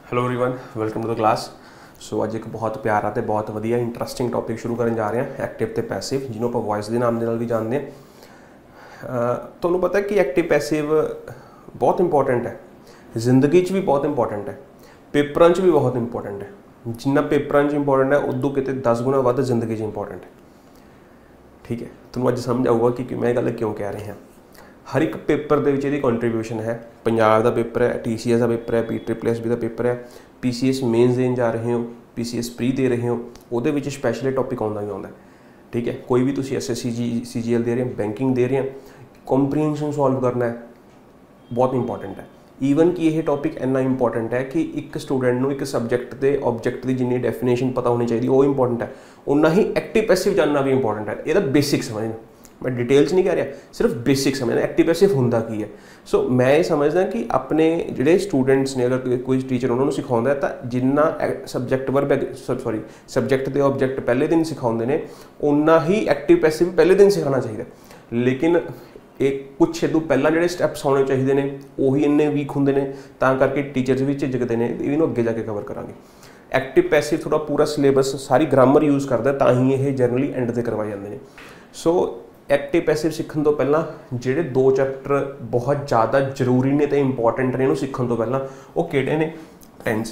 Hello everyone, welcome to the class. So ਅੱਜ ਇੱਕ ਬਹੁਤ ਪਿਆਰਾ ਤੇ ਬਹੁਤ ਵਧੀਆ ਇੰਟਰਸਟਿੰਗ ਟੌਪਿਕ ਸ਼ੁਰੂ ਕਰਨ ਜਾ ਰਹੇ ਹਾਂ, ਐਕਟਿਵ ਤੇ ਪੈਸਿਵ, ਜਿਹਨੂੰ ਆਪਾਂ ਵੌਇਸ ਦੇ ਨਾਮ ਦੇ ਨਾਲ ਵੀ ਜਾਣਦੇ ਹਾਂ। ਤੁਹਾਨੂੰ ਪਤਾ ਕਿ ਐਕਟਿਵ ਪੈਸਿਵ ਬਹੁਤ ਇੰਪੋਰਟੈਂਟ ਹੈ, ਜ਼ਿੰਦਗੀ 'ਚ ਵੀ ਬਹੁਤ ਇੰਪੋਰਟੈਂਟ ਹੈ, ਪੇਪਰਾਂ 'ਚ ਵੀ ਬਹੁਤ ਇੰਪੋਰਟੈਂਟ ਹੈ। ਜਿੰਨਾ ਪੇਪਰਾਂ 'ਚ ਇੰਪੋਰਟੈਂਟ ਹੈ ਉਦੋਂ ਕਿਤੇ 10 ਗੁਣਾ ਵੱਧ ਜ਼ਿੰਦਗੀ 'ਚ ਇੰਪੋਰਟੈਂਟ ਹੈ। ਠੀਕ ਹੈ, ਤੁਹਾਨੂੰ ਅੱਜ ਸਮਝ ਆਊਗਾ ਕਿ ਮੈਂ ਇਹ ਗੱਲ ਕਿਉਂ ਕਹਿ ਰਿਹਾ। हर एक पेपर ਦੇ ਵਿੱਚ ਇਹਦੀ ਕੰਟਰੀਬਿਊਸ਼ਨ ਹੈ। ਪੰਜਾਬ ਦਾ ਪੇਪਰ ਹੈ, TCS ਦਾ ਪੇपर है, PSSB ਦਾ ਪੇਪਰ ਹੈ, PCS ਮੇਨਸ ਦੇਣ ਜਾ ਰਹੇ ਹੋ, PCS ਪ੍ਰੀ ਦੇ ਰਹੇ ਹੋ, ਉਹਦੇ ਵਿੱਚ ਸਪੈਸ਼ਲੀ ਟੌਪਿਕ ਆਉਂਦਾ ਹੀ ਆਉਂਦਾ। ਠੀਕ ਹੈ, ਕੋਈ ਵੀ ਤੁਸੀਂ SSC CGL ਦੇ ਰਹੇ ਹੋ, ਬੈਂਕਿੰਗ ਦੇ ਰਹੇ ਹੋ, ਕੰਪਰੀਹੈਂਸ਼ਨ ਸੋਲਵ ਕਰਨਾ ਹੈ, ਬਹੁਤ ਇੰਪੋਰਟੈਂਟ ਹੈ। ਈਵਨ ਕਿ ਇਹ ਟੌਪਿਕ ਇੰਨਾ ਇੰਪੋਰਟੈਂਟ ਹੈ ਕਿ ਇੱਕ ਸਟੂਡੈਂਟ ਨੂੰ ਇੱਕ ਸਬਜੈਕਟ ਦੇ ਆਬਜੈਕਟ ਦੀ ਜਿੰਨੀ ਡੈਫੀਨੇਸ਼ਨ ਪਤਾ ਹੋਣੀ ਚਾਹੀਦੀ ਉਹ ਇੰਪੋਰਟੈਂਟ ਹੈ, ਉਨਾ ਹੀ ਐਕਟਿਵ ਪੈਸਿਵ ਜਾਣਨਾ ਵੀ ਇੰਪੋਰਟੈਂਟ ਹੈ। ਇਹਦਾ ਬੇਸਿਕ ਸਮਝਣਾ, मैं डिटेल नहीं कह रहा, सिर्फ बेसिक समझना एक्टिव पैसिव होंदा की है। सो मैं ये समझदा कि अपने जिहड़े स्टूडेंट्स ने अगर कोई टीचर उन्होंने सिखाउंदा है तो जिन्ना सबजैक्ट वर्ब सॉरी सबजैक्ट ते ऑब्जैक्ट पहले दिन सिखाउंदे ने उन्ना ही एक्टिव पैसिव पहले दिन सिखाना चाहिए। लेकिन एक कुछ इदों पहला जिहड़े स्टैप्स होने चाहिए ने उही इन्ने वीक हुंदे ने, तां करके टीचर्स भी झिझकदे ने। इहनूं अगे जाके कवर करांगे। एक्टिव पैसिव थोड़ा पूरा सिलेबस सारी ग्रामर यूज़ करदा, तां ही ये जनरली एंड ते करवाए जांदे ने। सो एक्टिव पैसिव सीखण तो पहला ਜਿਹੜੇ दो चैप्टर बहुत ज़्यादा जरूरी ने तो इंपॉर्टेंट ने, इन्हूं सीखण तो पहला वो किहड़े ने? टेंस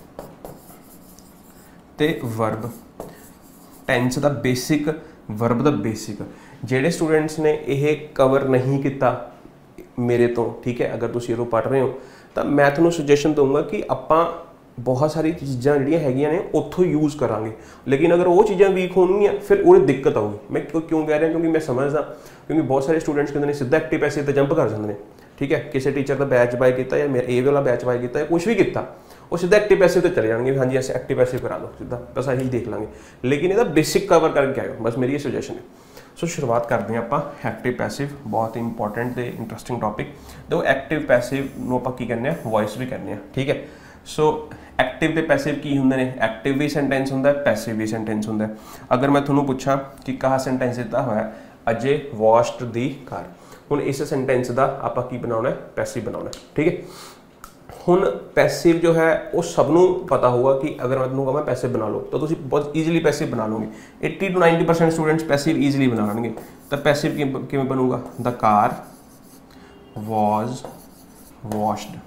ते वर्ब। टेंस दा बेसिक, वर्ब दा बेसिक। ਜਿਹੜੇ स्टूडेंट्स ने यह कवर नहीं किया मेरे तो, ठीक है, अगर तुसीं इहनूं पढ़ रहे हो तो मैं तुहानूं सुजैशन दूंगा कि आपां बहुत सारी चीज़ां जिहड़ियां हैगियां ने उत्थों यूज़ करांगे। लेकिन अगर वो चीज़ां वीक होणगीਆਂ फिर वो दिक्कत आऊगी। मैं क्यों कह रहा, क्योंकि मैं समझदा, क्योंकि बहुत सारे स्टूडेंट्स कहते हैं सीधा एक्टिव पैसिव ते जंप कर जाते हैं। ठीक है, किसी टीचर का बैच बाय किया या मेरा ए वाला बैच बाय किया या कुछ भी किया, वो सीधा एक्टिव पैसिव ते चले जाएंगे। हाँ जी, ऐसे एक्टिव पैसिव करा लो सीधा, बस यही देख लांगे। लेकिन इसका बेसिक कवर करके आयो, बस मेरी ये सुजैशन है। सो शुरुआत करते हैं आप एक्टिव पैसिव, बहुत इंपॉर्टेंट तो इंटरस्टिंग टॉपिक। देखो एक्टिव पैसिव नूं आपां की कहने, वॉइस भी कहने। ठीक है, सो एक्टिव ते पैसिव की हुंदे ने? एक्टिव भी सेंटेंस हुंदा है, पैसिव भी सेंटेंस हुंदा है। अगर मैं तुहानूं पुछां कि कहा सेंटेंस दिता होया अजय वॉश्ड दी कार, हुण इस सेंटेंस का आपां की बनाउणा है? पैसिव बनाउणा है। ठीक है, हुण पैसिव जो है वो सबनों पता होगा कि अगर मैं तुहानूं कहां पैसिव बना लो तो तुसीं बहुत ईजीली पैसिव बना लोगे। 80 to 90% स्टूडेंट्स पैसिव ईजीली बना लेंगे। तो पैसिव किवें बनूगा? The car was washed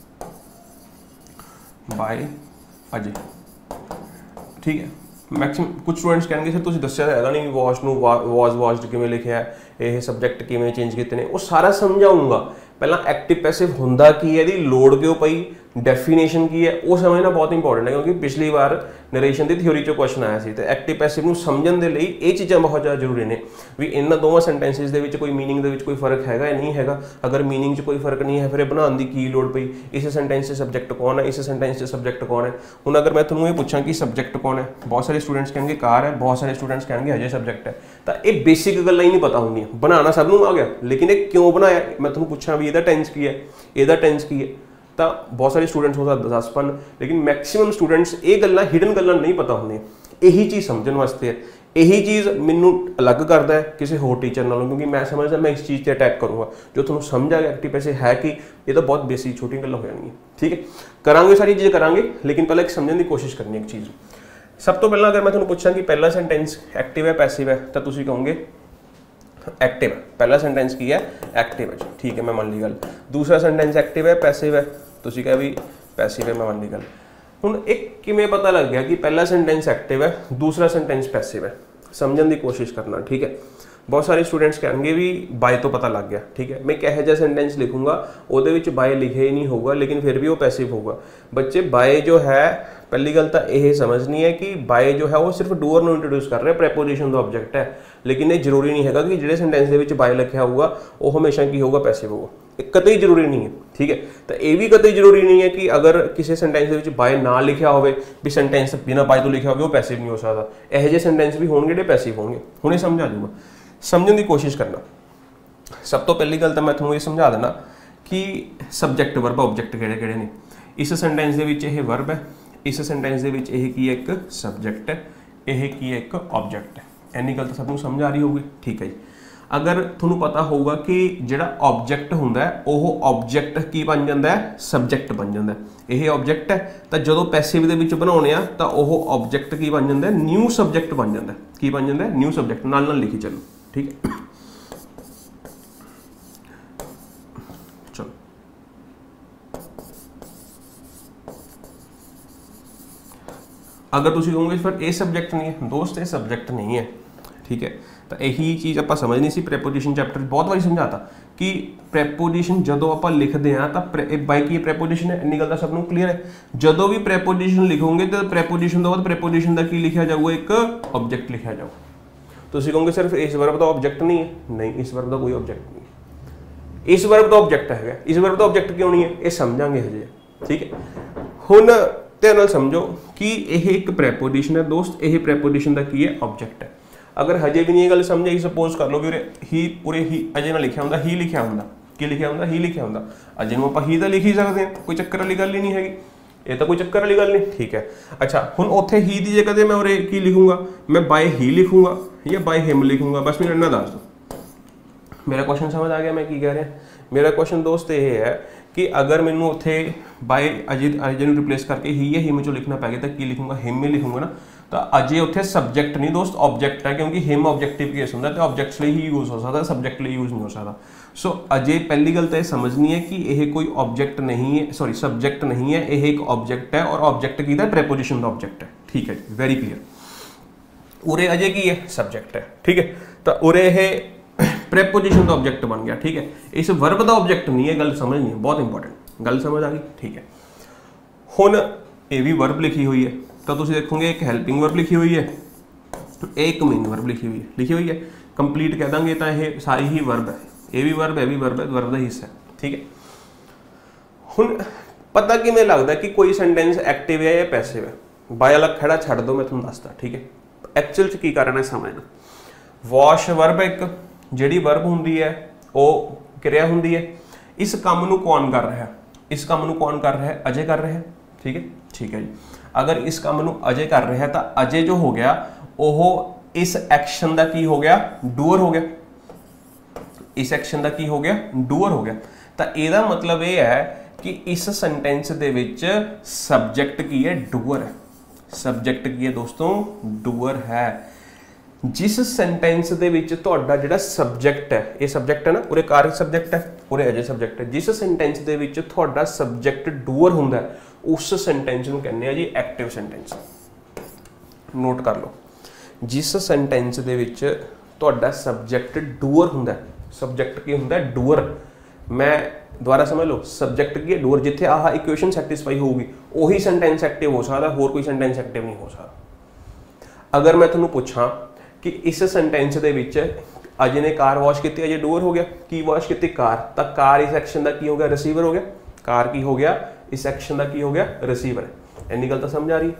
by Ajay. ठीक है, मैक्सिमम कुछ स्टूडेंट्स कहेंगे सर तुसीं दस्सिया है नहीं वॉश नूं वॉज वॉश्ड किवें लिखिया है, ये सबजैक्ट किवें चेंज कीते ने, वो सारा समझाऊंगा। पहला एक्टिव पैसिव हुंदा की है, इहदी लोड़ क्यों पई, डेफिनेशन की है, वो समझना बहुत इंपॉर्टेंट है। क्योंकि पिछली बार नरेशन की थ्योरी चो क्वेश्चन आया सी, तो एक्टिव पैसिव नूं समझण दे लई ये चीज़ां बहुत ज़्यादा जरूरी ने भी इन्हां दोवां सेंटेंसिस दे विच कोई मीनिंग दे विच कोई फर्क हैगा या नहीं हैगा। अगर मीनिंग च कोई फर्क नहीं है फिर बनाने की की लोड़ पई, इस सेंटेंस से सबजैक्ट कौन है, इस सेंटेंस से सबजैक्ट कौन है। हुण अगर मैं तुहानूं ये पूछां कि सबजैक्ट कौन है, बहुत सारे स्टूडेंट्स कहेंगे कार है, बहुत सारे स्टूडेंट्स कहेंगे अजय सबजैक्ट है। तो ये बेसिक गल्लां ही नहीं पता होंदियां, बनाना सब नूं आ गया, लेकिन ये क्यों बनाया? मैं तुहानूं पूछां भी इहदा टेंस की है, इहदा टेंस की है, तो बहुत सारे स्टूडेंट्स हो सकते 10 लेकिन मैक्सिमम स्टूडेंट्स ये गल्लां हिडन गल्लां नहीं पता होंदियां। यही चीज़ समझने वास्ते है, यही चीज़ मैनू अलग करता है किसी होर टीचर नालों, क्योंकि मैं समझदा मैं इस चीज़ से अटैक करूँगा जो तुहानूं समझ आ गया एक्टिव पैसिव है कि ये तो बहुत बेसिक छोटी गल्लां हो जाएंगी। ठीक है, करांगे सारी चीज़ें करांगे, लेकिन पहले एक समझने की कोशिश करनी एक चीज़। सब तो पहला अगर मैं तुहानूं पूछां कि पहला सेंटेंस एक्टिव है पैसिव है, तो तुसीं कहोगे एक्टिव है। पहला सेंटेंस की है एक्टिव है, ठीक है, मैं मान ली गल। दूसरा सेंटेंस एक्टिव है पैसिव है, तुसीं कहा भी पैसिव है, मैं मान ली गल। हुण एक किवें पता लग गया कि पहला सेंटेंस एक्टिव है, दूसरा सेंटेंस पैसिव है? समझने की कोशिश करना। ठीक है, बहुत सारे स्टूडेंट्स कहेंगे भी बाय तो पता लग गया। ठीक है, मैं कह जा सेंटेंस लिखूंगा वो बाय लिखे ही नहीं होगा, लेकिन फिर भी वो पैसिव होगा। बच्चे बाय जो है, पहली गल तो यह समझनी है कि बाय जो है वो सिर्फ डूअर नूं इंट्रोड्यूस कर रहा है, प्रैपोजिशन दा ऑब्जेक्ट है। लेकिन ये जरूरी नहीं है कि जिहड़े सेंटेंस दे विच बाय लिखा होगा वो हमेशा की होगा पैसिव होगा, कतई जरूरी नहीं है। ठीक है, तो यह भी कतई जरूरी नहीं है कि अगर किसी सेंटेंस दे विच बाय ना लिखा हो भी सेंटेंस बिना बाय तो लिखा हो वो पैसिव नहीं हो सकता। यह जे सेंटेंस भी होंगे जो पैसिव होंगे, हुणे समझ आ जाऊगा। समझने की कोशिश करना। सब तो पहली गल तो मैं तुहानूं ये समझा देना कि सबजैक्ट वर्ब ऑब्जैक्ट किहड़े ने। इस सेंटेंस दे विच यह वर्ब है, इस सेंटेंस दे विच यह की है एक सबजैक्ट है, यह की है एक ऑब्जैक्ट है। इन्नी गल तो सबनूं समझ आ रही होगी। ठीक है जी, अगर तुहानूं पता होगा कि जिहड़ा ऑब्जेक्ट हुंदा है वो ऑब्जेक्ट की बन जाता है, सबजैक्ट बन जाता है। यह ऑब्जेक्ट है तो जो पैसिव दे विच बनाउने आ तो वह ऑब्जेक्ट की बन जाता है, न्यू सबजैक्ट बन जाता है। की बन जाता है? New subject. नाल नाल लिखी चलो, ठीक है। चलो अगर तुम कहोगे फिर ये सबजैक्ट नहीं है, दोस्त ये सबजैक्ट नहीं है, ठीक है। तो यही चीज़ आप समझनी सी। प्रैपोजिशन चैप्टर बहुत बार समझाता कि प्रैपोजिशन जो आप लिखते हैं तो बाय की प्रैपोजिशन है, इन्नी गल तो सबनों क्लीयर है। जो भी प्रैपोजिशन लिखोगे तो प्रैपोजिशन तो बाद प्रैपोजिशन का की लिखा जाऊगा, एक ऑब्जेक्ट लिखा जाऊगा। तो कहोगे सिर्फ इस वर्ब का ऑब्जेक्ट नहीं है, नहीं इस वर्ब का कोई ऑब्जेक्ट नहीं है। इस वर्ब का ऑब्जेक्ट है, इस वर्ब का ऑब्जेक्ट क्यों नहीं है ये समझांगे हजे, ठीक है। हुण ध्यान नाल समझो कि यह एक प्रैपोजिशन है दोस्त, यह प्रैपोजिशन का की है ऑब्जेक्ट है। अगर हजे भी नहीं गल समझ आई, सपोज कर लो कि ही पूरे ही अजे ना लिखा होंदा, ही लिखा होंदा, की लिखा होंदा, ही लिखा होंदा। अजे नूं आपां ही तो लिख ही सकते हैं, कोई चक्कर वाली गल ही नहीं हैगी, ये तो कोई चक्कर वाली गल नहीं, ठीक है। अच्छा हुण उत्थे ही दी जगह ते मैं उरे की लिखूंगा, मैं बाय ही लिखूंगा या बाय हिम लिखूंगा, बस मैनूं इन्ना दस दो। मेरा क्वेश्चन समझ आ गया मैं की कह रहा? मेरा क्वेश्चन दोस्त ये है कि अगर मैनूं उत्थे बाय अजे नूं रिप्लेस करके ही या हिम चो लिखना पै गया तो की लिखूंगा? हिम ही लिखूंगा ना। तो अजे उत्थे सबजैक्ट नहीं दोस्त, ऑब्जेक्ट है, क्योंकि हिम ऑब्जेक्टिव केस होंदा, तो ऑब्जेक्ट्स लिए ही यूज हो सकता, सब्जेक्ट लिए यूज नहीं हो सकता। सो अजे पहली गल तो यह समझनी है कि यह कोई ऑब्जेक्ट नहीं है, सॉरी सबजैक्ट नहीं है, यह एक ऑब्जेक्ट है और ऑब्जेक्ट की प्रैपोजिशन का ऑब्जेक्ट है, ठीक है जी, वेरी क्लीयर। उरे अजे की है? सबजैक्ट है, ठीक है। तो उरे प्रैपोजिशन का ऑब्जेक्ट बन गया, ठीक है। इस वर्ब का ऑब्जेक्ट नहीं है, गल समझनी है, बहुत इंपॉर्टेंट गल समझ आ गई, ठीक है। हुण ये भी वर्ब लिखी हुई है तो तुम देखोगे एक हेल्पिंग वर्ब लिखी हुई है, एक मेन वर्ब लिखी हुई है, कंप्लीट कह देंगे तो यह सारी ही वर्ब है, ये भी वर्ब है, भी वर्ब है, वर्ब का हिस्सा है, ठीक है। हुण पता किवें लगदा कि कोई सेंटेंस एक्टिव है या पैसिव है? बाय वाला खड़ा छड़ दो, मैं तुहानूं दसदा, ठीक है। एक्चुअल च की करना है समझना। वॉश वर्ब एक जिहड़ी वर्ब हुंदी है वो क्रिया हुंदी है। इस काम नूं कौन कर रहा है? इस काम नूं कौन कर रहा है? अजय कर रहा है, ठीक है, ठीक है जी। अगर इस काम नूं अजय कर रहा है तो अजय जो हो गया वो इस एक्शन का की हो गया? डूअर हो गया। इस एक्शन का की हो गया? डूअर हो गया। तो ਇਹਦਾ मतलब ये है कि इस सेंटेंस दे विच सबजैक्ट की है? डूअर है। सबजैक्ट की है दोस्तों? डूअर है। जिस सेंटेंस दे विच तुहाडा जिहड़ा सबजैक्ट है, ये सबजैक्ट है ना, उरे कार सबजैक्ट है, उरे अजे सबजैक्ट है। जिस सेंटेंस दे विच तुहाडा सबजैक्ट डूअर हुंदा है उस सेंटेंस नूं कहने आ जी एक्टिव सेंटेंस। नोट कर लो, जिस सेंटेंस दे विच तुहाडा सबजैक्ट डूअर हुंदा है, सबजैक्ट की हुंदा है? डूअर। मैं दोबारा समझ लो, सबजैक्ट की है डूअर, जिथे आह इक्वेशन सैटिस्फाई होगी उही सेंटेंस एक्टिव हो सकता, होर कोई सेंटेंस एक्टिव नहीं हो सकता। अगर मैं तुहानूं पुछां कि इस सेंटेंस दे विच अजय ने कार वॉश की, अजय डूअर हो गया, की वॉश की? कार। तो कार इस एक्शन का की हो गया? रिसीवर हो गया। कार की हो गया? इस एक्शन का की हो गया? रिसीवर है। इन्नी गल तो समझ आ रही है,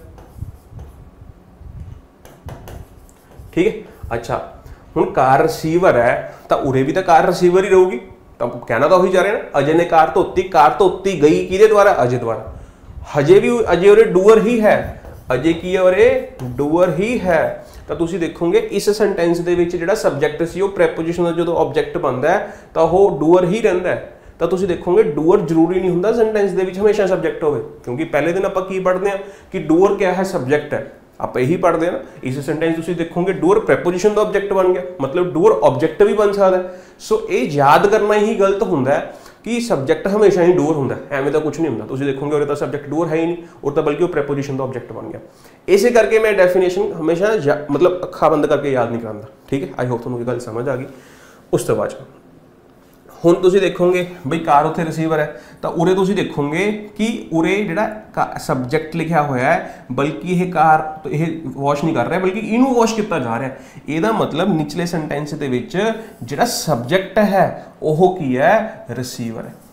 ठीक है। अच्छा हुण कार रिसीवर है तो उरे भी तो कार रिसीवर ही रहूगी, तो कहना तो वही जा रहे हैं ना, अजय ने कार धोती गई किहदे द्वारा? अजय द्वारा। हजे भी अजय उरे डूअर ही है, अजय की है उरे डूअर ही है। तो तुसीं देखोगे इस सेंटेंस दे विच जिहड़ा सबजैक्ट सी वो प्रैपोजिशन दा जो ऑब्जेक्ट बनता है तो वो डूअर ही रहिंदा है। तो तुसीं देखोगे डूअर जरूरी नहीं हुंदा सेंटेंस दे विच हमेशा सबजैक्ट होवे, क्योंकि पहले दिन आपां की पढ़दे हैं कि डूअर क्या है? सबजैक्ट है। आप यही पढ़ते हैं ना। इस सेंटेंस तुसीं देखोगे डूअर प्रैपोजिशन का ऑब्जेक्ट बन गया, मतलब डूअर ऑब्जेक्ट भी बन सकता है। सो ये याद करना ही गलत हुंदा है कि सबजैक्ट हमेशा ही डूअर हुंदा है, एवें तो कुछ नहीं हुंदा। तुसीं देखोगे उरे तो सबजैक्ट डूअर है ही नहीं, और तो बल्कि वो प्रैपोजिशन का ऑब्जेक्ट बन गया। इसे करके मैं डेफिनेशन हमेशा मतलब अखा बंद करके याद नहीं करांदा, ठीक है। आई होप तुहानूं गल समझ आ गई। उस तो बाद हुण तुसीं देखोगे बई कार उत्थे रिसीवर है, तो उरे तुसीं देखोगे कि उरे जिहड़ा सबजैक्ट लिखा होया है, बल्कि यह कार तो यह वॉश नहीं कर रहा, बल्कि इनू वॉश किया जा रहा है। ਇਹਦਾ मतलब निचले सेंटेंस दे विच जिहड़ा सबजैक्ट है ओह की है? रिसीवर है।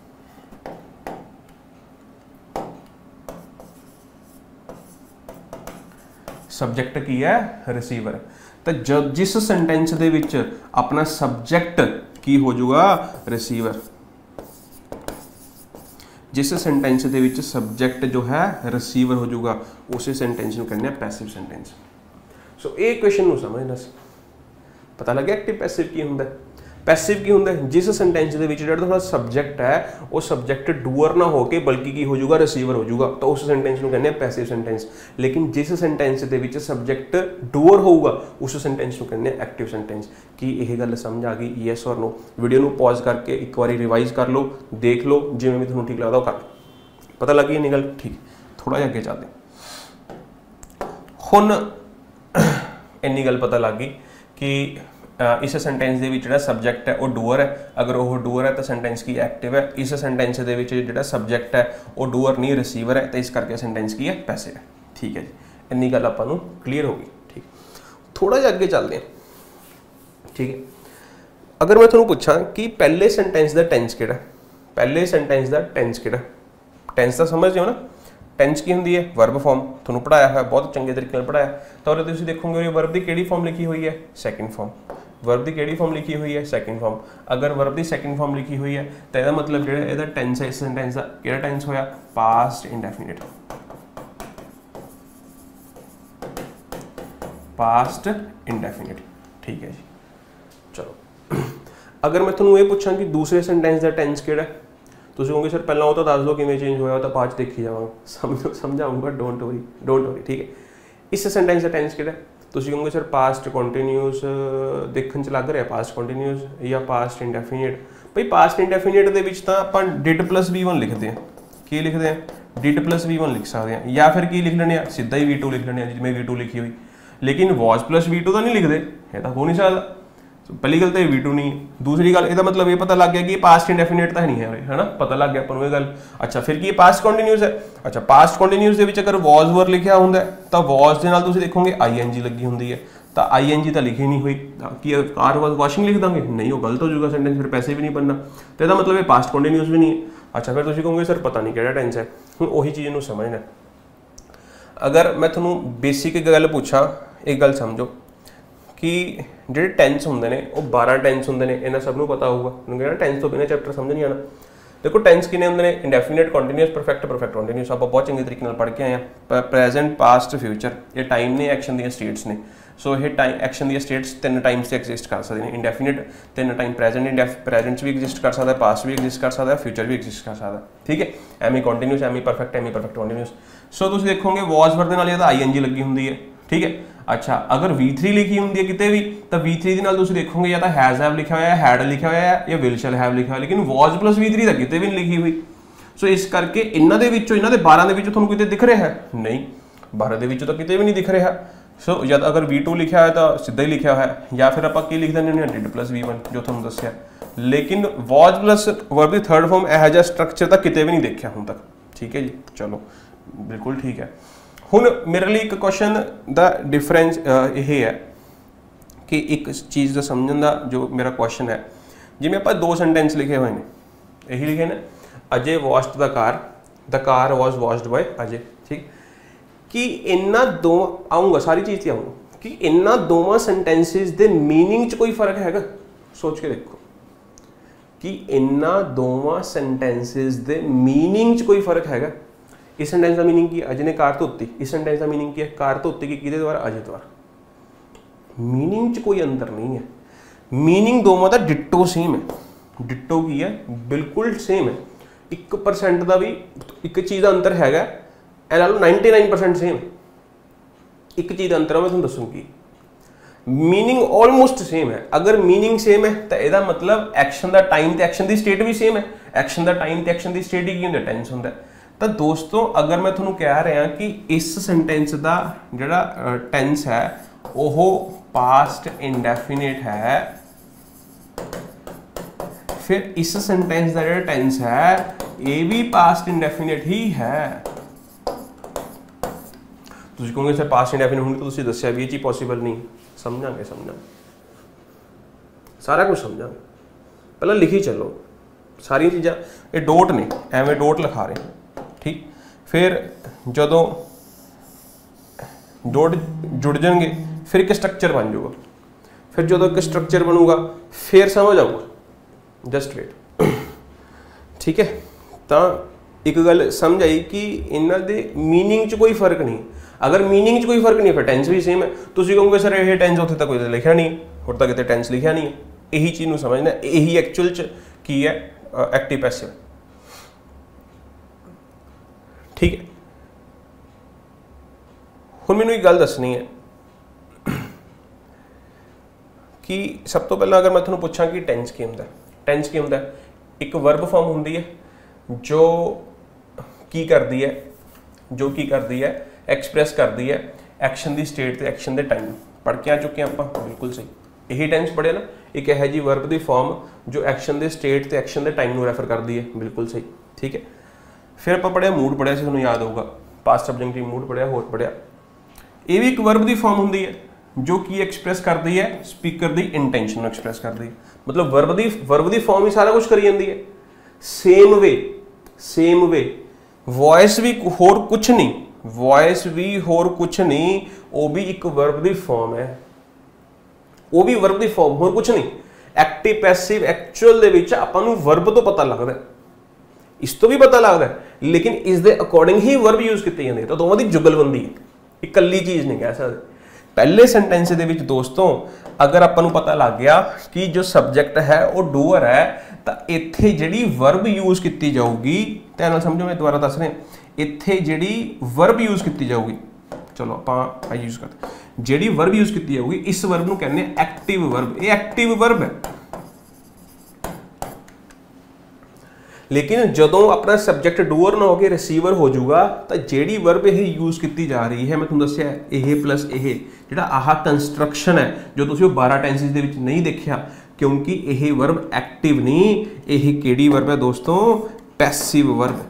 सबजैक्ट की है? रिसीवर। तो जब जिस सेंटेंस दे विच अपना सबजैक्ट की हो जाऊगा? रिसीवर। जिस सेंटेंस दे विच सबजैक्ट जो है रिसीवर हो जाऊगा उस सेंटेंस को कहने पैसिव सेंटेंस। सो ये क्वेश्चन नूं समझना सी। पता लगे एक्टिव पैसिव की हुंदा है। पैसिव की हुंदा है जिस सेंटेंस दे विच जिहड़ा तुहाडा सब्जैक्ट है वो सब्जैक्ट डूअर ना होके बल्कि की हो जाऊगा रिसीवर हो जाऊगा, तो उस सेंटेंस नूं कहंदे आ पैसिव सेंटेंस। लेकिन जिस सेंटेंस दे विच सब्जैक्ट डूअर होऊगा उस सेंटेंस नूं कहंदे आ एक्टिव सेंटेंस। की यह गल समझ आ गई? येस और नो? वीडियो नूं पॉज करके एक बार रिवाइज कर लो, देख लो, जिवें भी तुहानूं ठीक लगदा वो कर लो। पता लगी नहीं गल? ठीक, थोड़ा जिहा अगे चलदे हुण इन्नी गल पता लग गई कि इस सेंटेंस दे विच जिहड़ा सब्जैक्ट है वो डूअर है। अगर वो डूअर है तो सेंटेंस की एक्टिव है। इस सेंटेंस दे विच जिहड़ा सब्जैक्ट है वो डूअर नहीं रिसीवर है, तो इस करके सेंटेंस की है पैसिव है। ठीक है जी, इन्नी गल आपां नूं क्लीयर हो गई। ठीक, थोड़ा जिहा अगे चलदे हैं। ठीक है, अगर मैं तुहानूं पुछां कि पहले सेंटेंस दा टेंस किहड़ा, पहले सेंटेंस दा टेंस किहड़ा, टेंस तो समझते हो ना? टेंस की होंदी है वर्ब फॉर्म, तुहानूं पढ़ाया है बहुत चंगे तरीके नाल पढ़ाया। तो और तुसीं देखोगे वर्ब की किहड़ी फॉर्म लिखी हुई है? Second form. वर्ब की किहड़ी फॉर्म लिखी हुई है? Second form. अगर वर्ब की सैकेंड फॉर्म लिखी हुई है तो इसका मतलब जिहड़ा इहदा टेंस है इस सेंटेंस का किहड़ा टेंस होया? Past indefinite. Past indefinite. ठीक है जी, चलो अगर मैं तुहानूं ये पूछां कि दूसरे सेंटेंस का टेंस किहड़ा है, तुसीं कहोगे सर पहला वो तो दस दो किवें चेंज होया, तो बाद च देखी जावांगा, समझाऊंगा, डोंट वरी, डोंट वरी। ठीक है, इस सेंटेंस का टेंस किहड़ा है? तुसीं कहोगे सर पास्ट कंटीन्यूअस देखण च लग रहा पास्ट कंटीन्यूअस या पास्ट इंडेफिनिट। भाई पास्ट इंडेफिनिट दे विच तां आपां डिड प्लस V1 लिखते हैं। की लिखते हैं? डिड प्लस V1 लिख सकते हैं, या फिर की लिख लेने आ सीधा ही V2 लिख लेने, जिवें V2 लिखी हुई। लेकिन वॉज प्लस V2 तो नहीं लिखते, ये तो हो नहीं सकता। पहली गल तो ये V2 नहीं, दूसरी गल इसका मतलब ये पता लग गया कि पास्ट इंडेफिनिट तो नहीं है ना, पता लग गया अपन गल। अच्छा, फिर की पास्ट कंटीन्यूअस है? अच्छा, पास्ट कंटीन्यूअस दे विच अगर वॉज वर लिखा होंदा तो वॉज दे नाल तुसीं देखोगे ING लगी होंदी है, तो ING तो लिखी नहीं हुई, कि कार वॉज वॉशिंग लिख देंगे? नहीं, वो गलत हो जाएगा सेंटेंस, फिर पैसे भी नहीं बनना, तो इसका मतलब ये पास्ट कंटीन्यूअस भी नहीं है। अच्छा, फिर तुसीं कहोगे सर पता नहीं किहड़ा टेंस है। हुण उही चीज़ नूं समझना। अगर मैं तुहानूं बेसिक गल पूछां, एक गल समझो कि ਜਿਹੜੇ टेंस होंगे ने वो 12 टेंस होंगे ने, इन्हें सबनों पता होगा। कहना टेंस तो बिना चैप्टर समझ नहीं आना। देखो टेंस कितने होंगे ने? Indefinite, continuous, perfect, perfect continuous आप बहुत चंगे तरीके नाल पढ़ के आए हैं। प्रेजेंट, पास्ट, फ्यूचर, ये टाइम ने, एक्शन दी स्टेट्स ने। सो ये टाइम एक्शन दी स्टेट्स 3 टाइम्स से एग्जिस्ट कर सकते हैं। इंडेफिनिट 3 टाइम प्रेजेंट, प्रेजेंट भी एग्जिस्ट कर सकता है, पास्ट भी एग्जिस्ट कर सकता है, फ्यूचर भी एग्जिस्ट कर सकता है। ठीक है, एमी कंटीन्यूअस, एमी परफेक्ट, एमी परफेक्ट कंटीन्यूअस। सो तुम देखोगे वॉज वर्ब दे नाल इहदा ING लगी होंदी है। ठीक है, अच्छा अगर V3 लिखी होंगी है किते भी, तो V3 दे नाल तुसीं देखोगे या तो हैज़ हैव लिखा हुआ है, हैड लिखा हुआ है, या विल शैल हैव लिखा हुआ है, लेकिन वॉज प्लस V3 तो किते भी नहीं लिखी हुई। सो इस करके इन्हां दे विचों, इन्हां दे 12 दे विचों तुहानूं किते दिख रहा है? नहीं, 12 दे विचों तो किते भी नहीं दिख रहा। सो या अगर V2 लिखा है तो सीधा ही लिखा है, या फिर आप की लिख देंगे डिड प्लस V1 जो तुहानूं दस्सिया। लेकिन वॉज प्लस वर्ब की थर्ड फॉर्म यह जिहा स्ट्रक्चर तो किते भी नहीं देखा हुण तक। ठीक है जी, चलो बिल्कुल ठीक है। हुण मेरे लिए एक क्वेश्चन दा डिफरेंस यह है कि एक चीज़ का समझण दा जो मेरा क्वेश्चन है, जिवें आपां 2 सेंटेंस लिखे हुए हैं, यही लिखे ने Ajay washed the car was washed by Ajay. ठीक, कि इन्हां दो आऊँगा सारी चीज़ आऊँगा कि इन्हां दोवां सेंटेंसिस दे मीनिंग च कोई फर्क हैगा? सोच के देखो कि इन्हां दोवां सेंटेंसिस दे मीनिंग च कोई फर्क हैगा? इस सेंटेंस का मीनिंग की अजय ने कार धोती, इस सेंटेंस का मीनिंग की है कार धोती की किहदे द्वारा? अजय द्वारा। मीनिंग च कोई अंतर नहीं है, मीनिंग दोवां दा डिट्टो सेम है। डिट्टो की है? बिल्कुल सेम है। 1% का भी एक चीज़ का अंतर हैगा, ए ला लो 99% सेम है। एक चीज़ का अंतर मैं तुहानूं दसूंगी, मीनिंग ऑलमोस्ट सेम है। अगर मीनिंग सेम है तो यह मतलब एक्शन का टाइम तो एक्शन की स्टेट भी सेम है। एक्शन का टाइम तो एक्शन की स्टेट ही की होंदा? टेंस होंदा। तो दोस्तों अगर मैं तुहानूं कह रहा कि इस सेंटेंस का जिहड़ा टेंस है वो पास्ट इंडेफिनिट है, फिर इस सेंटेंस का जिहड़ा टेंस है ये भी पास्ट इंडेफिनिट ही है। तुसीं कहोगे सर पास्ट इंडेफिनिट होने तो तुसीं दस्सिया भी ये चीज़ पॉसीबल नहीं। समझांगे सारा कुछ समझांगे, पहले लिखी चलो सारी चीज़ां। ये डोट ने एवें डोट लिखा रहे, ठीक, फिर जदों डोट जुड़ जाएंगे फिर एक स्ट्रक्चर बन जाऊगा, फिर जो एक स्ट्रक्चर बनूगा फिर समझ आऊगा। जस्ट वेट, ठीक है। तो एक गल समझ आई कि इन्हां दे मीनिंग च कोई फर्क नहीं। अगर मीनिंग च कोई फर्क नहीं फिर टेंस भी सेम है। तुसीं कहोगे सर ये टेंस उत्थे तक कोई लिखा नहीं, होर तां किते टेंस लिखिया नहीं है। यही चीज़ नूं समझना, यही एक्चुअल च की है एक्टिव पैसिव। ठीक है, हुण मैनूं एक गल दसनी है कि सब तो पहला अगर मैं तुहानूं पुछां कि टेंस की हुंदा, टेंस की हुंदा एक वर्ब फॉर्म हुंदी है जो की करदी है, जो की करदी है एक्सप्रैस करदी है एक्शन की स्टेट ते एक्शन के टाइम। पढ़ के आ चुके हैं आप, बिल्कुल सही, यही टेंस पढ़े ना। एक यह जी वर्ब की फॉर्म जो एक्शन के स्टेट ते एक्शन के टाइम को रैफर करती है, बिल्कुल सही। ठीक है, फिर आप पढ़िया मूड पढ़िया से, तुहानूं याद होगा पास्ट सबजैक्टिव मूड पढ़िया, होर पढ़िया। ये भी एक वर्ब की फॉर्म होंदी है जो कि एक्सप्रैस करती है स्पीकर की इंटेंशन एक्सप्रैस करती है। मतलब वर्ब की फॉर्म ही सारा कुछ करी जाती है। सेम वे वॉइस भी होर कुछ नहीं, वॉइस भी होर कुछ नहीं, वो भी एक वर्ब की फॉर्म है, वो भी वर्ब की फॉर्म, होर कुछ नहीं। एक्टिव पैसिव एक्चुअल दे विच आपां नूं वर्ब तो पता लगदा है, इस तो भी पता लगता है, लेकिन इस दे अकॉर्डिंग ही वर्ब यूज की जाती है। तो दोवां दी जुगलबंदी है, इकल्ली चीज़ नहीं कह सकते। पहले सेंटेंस दे विच दोस्तों अगर आपां नूं पता लग गया कि जो सबजैक्ट है वो डूअर है, तो इत्थे जिहड़ी वर्ब यूज की जाऊगी, ध्यान नाल समझो, मैं दोबारा दस रहा, इत्थे जिहड़ी वर्ब यूज की जाऊगी, चलो आपां यूज करते, जिहड़ी वर्ब यूज की जाऊगी इस वर्ब नूं कहने एक्टिव वर्ब। ये एक्टिव वर्ब है, लेकिन जदों अपना सबजैक्ट डूअर ना होकर रिसीवर हो जाऊगा तो जिहड़ी वर्ब ये यूज की जा रही है, मैं तुहानूं दस्सिआ यह प्लस यह जिहड़ा आह कंस्ट्रक्शन है जो तुसीं 12 टेंसेस दे विच नहीं देखिया, क्योंकि यह वर्ब एक्टिव नहीं, यह किहड़ी वर्ब है दोस्तों, passive verb.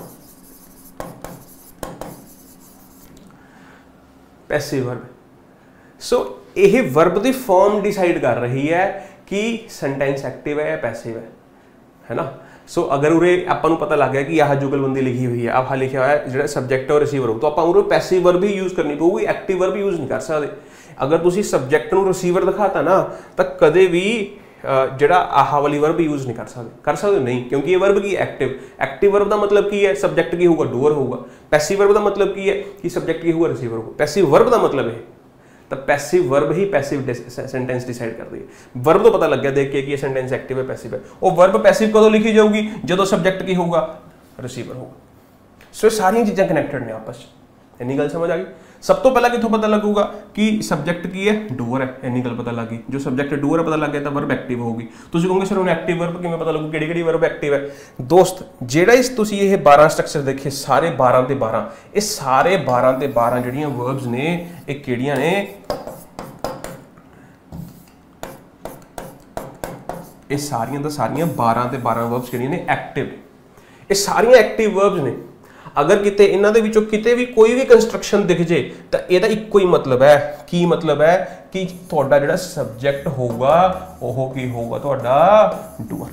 Passive verb. So यह वर्ब की फॉर्म डिसाइड कर रही है कि सेंटेंस एक्टिव है या पैसिव है ना। सो अगर उरे आपां पता लग गया कि यह जुगलबंदी लिखी हुई है, आह लिखा हुआ है जो सबजैक्ट और रिसीवर हो, तो आपां उरे पैसिव वर्ब ही यूज करनी पऊगी, एक्टिव वर्ब यूज नहीं कर सकते। अगर तुसीं सबजैक्ट नूं रिसीवर दिखाता ना तो कदे भी जिहड़ा आह वाली वर्ब यूज नहीं कर सकते नहीं, क्योंकि ये वर्ब की एक्टिव वर्ब का मतलब की है, सबजैक्ट की होगा डूअर होगा। पैसिव वर्ब का मतलब की है कि सबजैक्ट की होगा रिसीवर होगा। पैसिव वर्ब का मतलब है, तो पैसिव वर्ब ही पैसिव सेंटेंस डिसाइड करती है। वर्ब तो पता लग गया देख के कि ये सेंटेंस एक्टिव है पैसिव है। वो वर्ब पैसिव कदों लिखी जाऊगी, जो सब्जेक्ट की होगा रिसीवर होगा। सो सारी चीज़ें कनैक्टेड ने आपस में, इन्नी गल समझ आ गई। सब तो पहला कितों पता लगूगा कि सबजैक्ट की है डूअर है, इन्नी गल पता लग गई। जो सबजैक्ट डूअर है पता लग गया तो वर्ब एक्टिव होगी। तुसीं कहोगे सर उन्हें एक्टिव वर्ब किवें पता लगू, किहड़ी वर्ब एक्टिव है। दोस्त जिहड़ा इस तुसीं ये 12 स्ट्रक्चर देखे सारे 12 ते 12, ये सारे 12 ते 12 जिहड़ियां वर्ब्स ने ये किहड़ियां ने, ये सारियां दा सारियां 12 ते 12 वर्ब्स किहड़ियां ने एक्टिव, ये सारियां एक्टिव वर्ब्स ने। अगर किते इन्हां दे विचों किते भी कोई भी कंस्ट्रक्शन दिख जे तो इहदा इक्को ही मतलब है, की मतलब है कि तुहाडा जिहड़ा सबजैक्ट होगा ओह की होगा तुहाडा डूअर,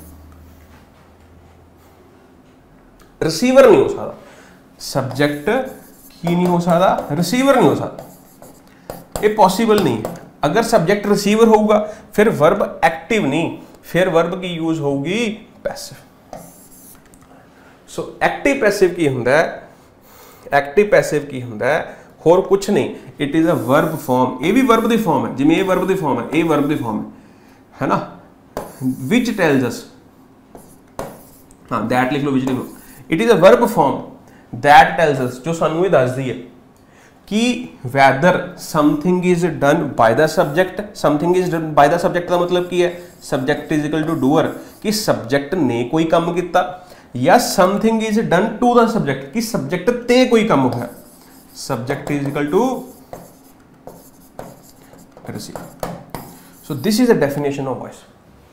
रिसीवर नहीं हो सकता। सबजैक्ट की नहीं हो सकता, रिसीवर नहीं हो सकता, ये पॉसिबल नहीं है। अगर सबजैक्ट रिसीवर होगा फिर वर्ब एक्टिव नहीं, फिर वर्ब की यूज होगी पैसिव। सो एक्टिव पैसिव की हुंदा है, एक्टिव पैसिव की हुंदा है होर कुछ नहीं, it is a verb form. ये भी वर्ब की फॉर्म है, जिवें ये वर्ब की फॉर्म है, ये वर्ब की फॉर्म है ना। विच टेल्स अस, हाँ दैट लिख लो, विच लिख लो। It is a verb form that tells us, जो सानू ये दसदी है कि whether something is done by the subject, something is done by the subject का मतलब की है subject is equal to doer, कि सब्जेक्ट ने कोई काम किया, या something is done to the subject, कि सब्जेक्ट ते कोई काम होया। Subject is equal to receiver. So this is a definition of voice,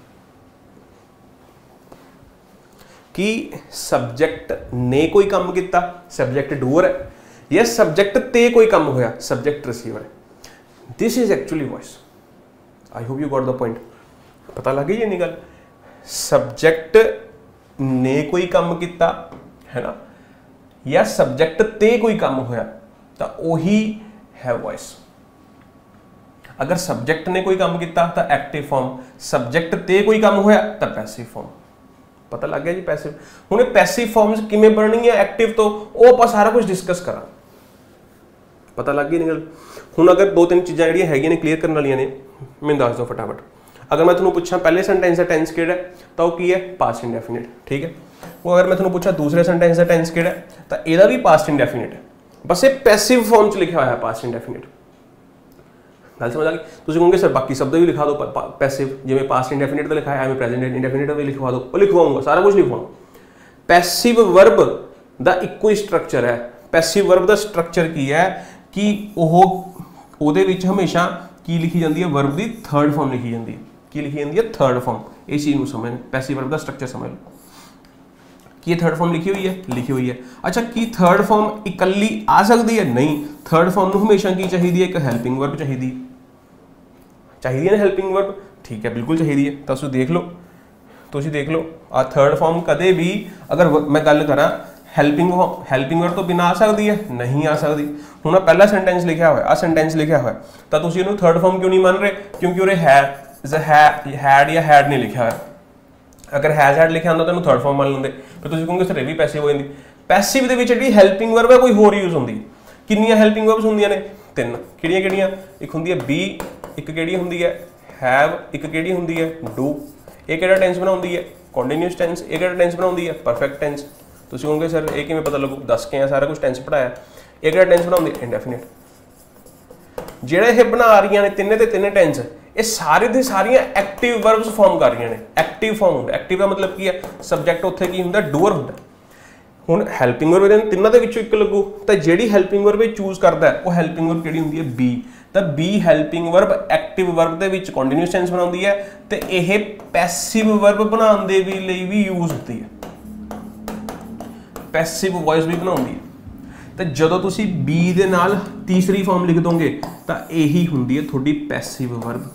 कि सब्जेक्ट ने कोई काम किया, सब्जेक्ट डूअर है, या सब्जेक्ट ते कोई काम होया, सब्जेक्ट रिसीवर है। This is actually voice. I hope you got the point. पता लग गई ये गल, सब्जेक्ट ने कोई काम किया है ना, या सब्जेक्ट ते कोई काम होया, तो वही है वॉइस। अगर सब्जेक्ट ने कोई काम किया तो एक्टिव फॉर्म, सब्जेक्ट ते कोई काम होया तो पैसिव फॉर्म। पता लग गया जी पैसिव। हुण पैसिव फॉर्म्स किवें बननी है एक्टिव तो, वो आपां सारा कुछ डिस्कस करा। पता लग गई नहीं गल। हुण अगर दो तीन चीज़ां जिहड़ियां हैगियां ने क्लीयर करने वालियां ने, मैनूं दस दो फटाफट। अगर मैं तुहानूं पुछां पहले सेंटेंस का टेंस किहड़ा है, तो की है पास्ट इंडेफिनिट, ठीक है। वो अगर मैं तुहानूं पुछां दूसरे सेंटेंस का टेंस किहड़ा है, तो इहदा भी पास्ट इंडेफिनिट है, बस ये पैसिव फॉर्म च लिखा हुआ है पास्ट इंडेफिनिट। गल समझ आ गई। तुसीं कहोगे सर बाकी शब्द भी लिखा दो पैसिव, जिवें पास्ट इंडेफिनिट का लिखा है एवं प्रेजेंट इंडेफिनिट भी लिखवा दो, वो लिखवाऊंगा, सारा कुछ लिखवाऊंगा। पैसिव वर्ब दा इक्को ही स्ट्रक्चर है। पैसिव वर्ब दा स्ट्रक्चर की है कि ਉਹਦੇ ਵਿੱਚ हमेशा की लिखी जाती है, वर्ब की थर्ड फॉर्म लिखी जाती है। की लिखी जाती है थर्ड फॉर्म। इस चीज़ को समझ, पैसिव वर्ब का स्ट्रक्चर समझ लो कि थर्ड फॉर्म लिखी हुई है, लिखी हुई है। अच्छा, की थर्ड फॉर्म इकली आ सकती है? नहीं, थर्ड फॉर्म को हमेशा की चाहिए, एक हैल्पिंग वर्ब चाहिए, चाहिए ना हैल्पिंग वर्ब, ठीक है, बिल्कुल चाहिए है। तो तुम देख लो, तुम देख लो आ थर्ड फॉर्म कदे भी अगर मैं गल करा हैल्पिंग वर्ब तो बिना आ सकती है? नहीं आ सकती। हुण पहला सेंटेंस लिखा हुआ है, आ सेंटेंस लिखा हुआ है, तो तुम इन्हू थर्ड फॉर्म क्यों नहीं मान रहे? क्योंकि उरे हैड या हैड नहीं लिखा है। अगर हैड लिखा होंदा तो थर्ड फॉर्म मान लेंगे, फिर तुम कहोगे सर ये भी पैसिव हो जाती। पैसिव दे विच जिहड़ी हैल्पिंग वर्ब है कोई होर यूज होंदी। कितनियां हैल्पिंग वर्ब्स होंदियां ने? तीन। किहड़ियां किहड़ियां? एक हुंदी है बी, एक किहड़ी हुंदी है हैव, एक किहड़ी हुंदी है डू। ये किहड़ा टेंस बनाउंदी है? Continuous tense. ये किहड़ा टेंस बनाउंदी है? Perfect tense. तुम कहोगे सर ये किवें पता लगू? दस के हैं, सारा कुछ टेंस पढ़ाया। ये किहड़ा टेंस बनाउंदी है? इंडेफिनिट। जिहड़े ये बना रही ने तिने ते तिने टेंस, ये सारे दी सारियां एक्टिव वर्ब्स फॉर्म कर रही ने। एक्टिव फॉर्म हुंदा, एक्टिव का मतलब की है सबजैक्ट उत्थे की हुंदा? डूअर हुंदा। हुण हैल्पिंग वर्ब इन्हां तिन्नां दे विचों इक लगू, तो जिहड़ी हैल्पिंग वर्ब चूज करदा है वो हैल्पिंग वर्ब किहड़ी हुंदी है? बी। तो be helping verb active verb दे विच कॉन्टीन्यूअस टेंस बनाउंदी है, ते यह पैसिव वर्ब बनाउण दे भी यूज होती है, पैसिव वॉइस भी बनाउंदी है। तो जदों तुसी बी दे नाल तीसरी फॉर्म लिख दोगे तो यही हुंदी है थोड़ी पैसिव वर्ब।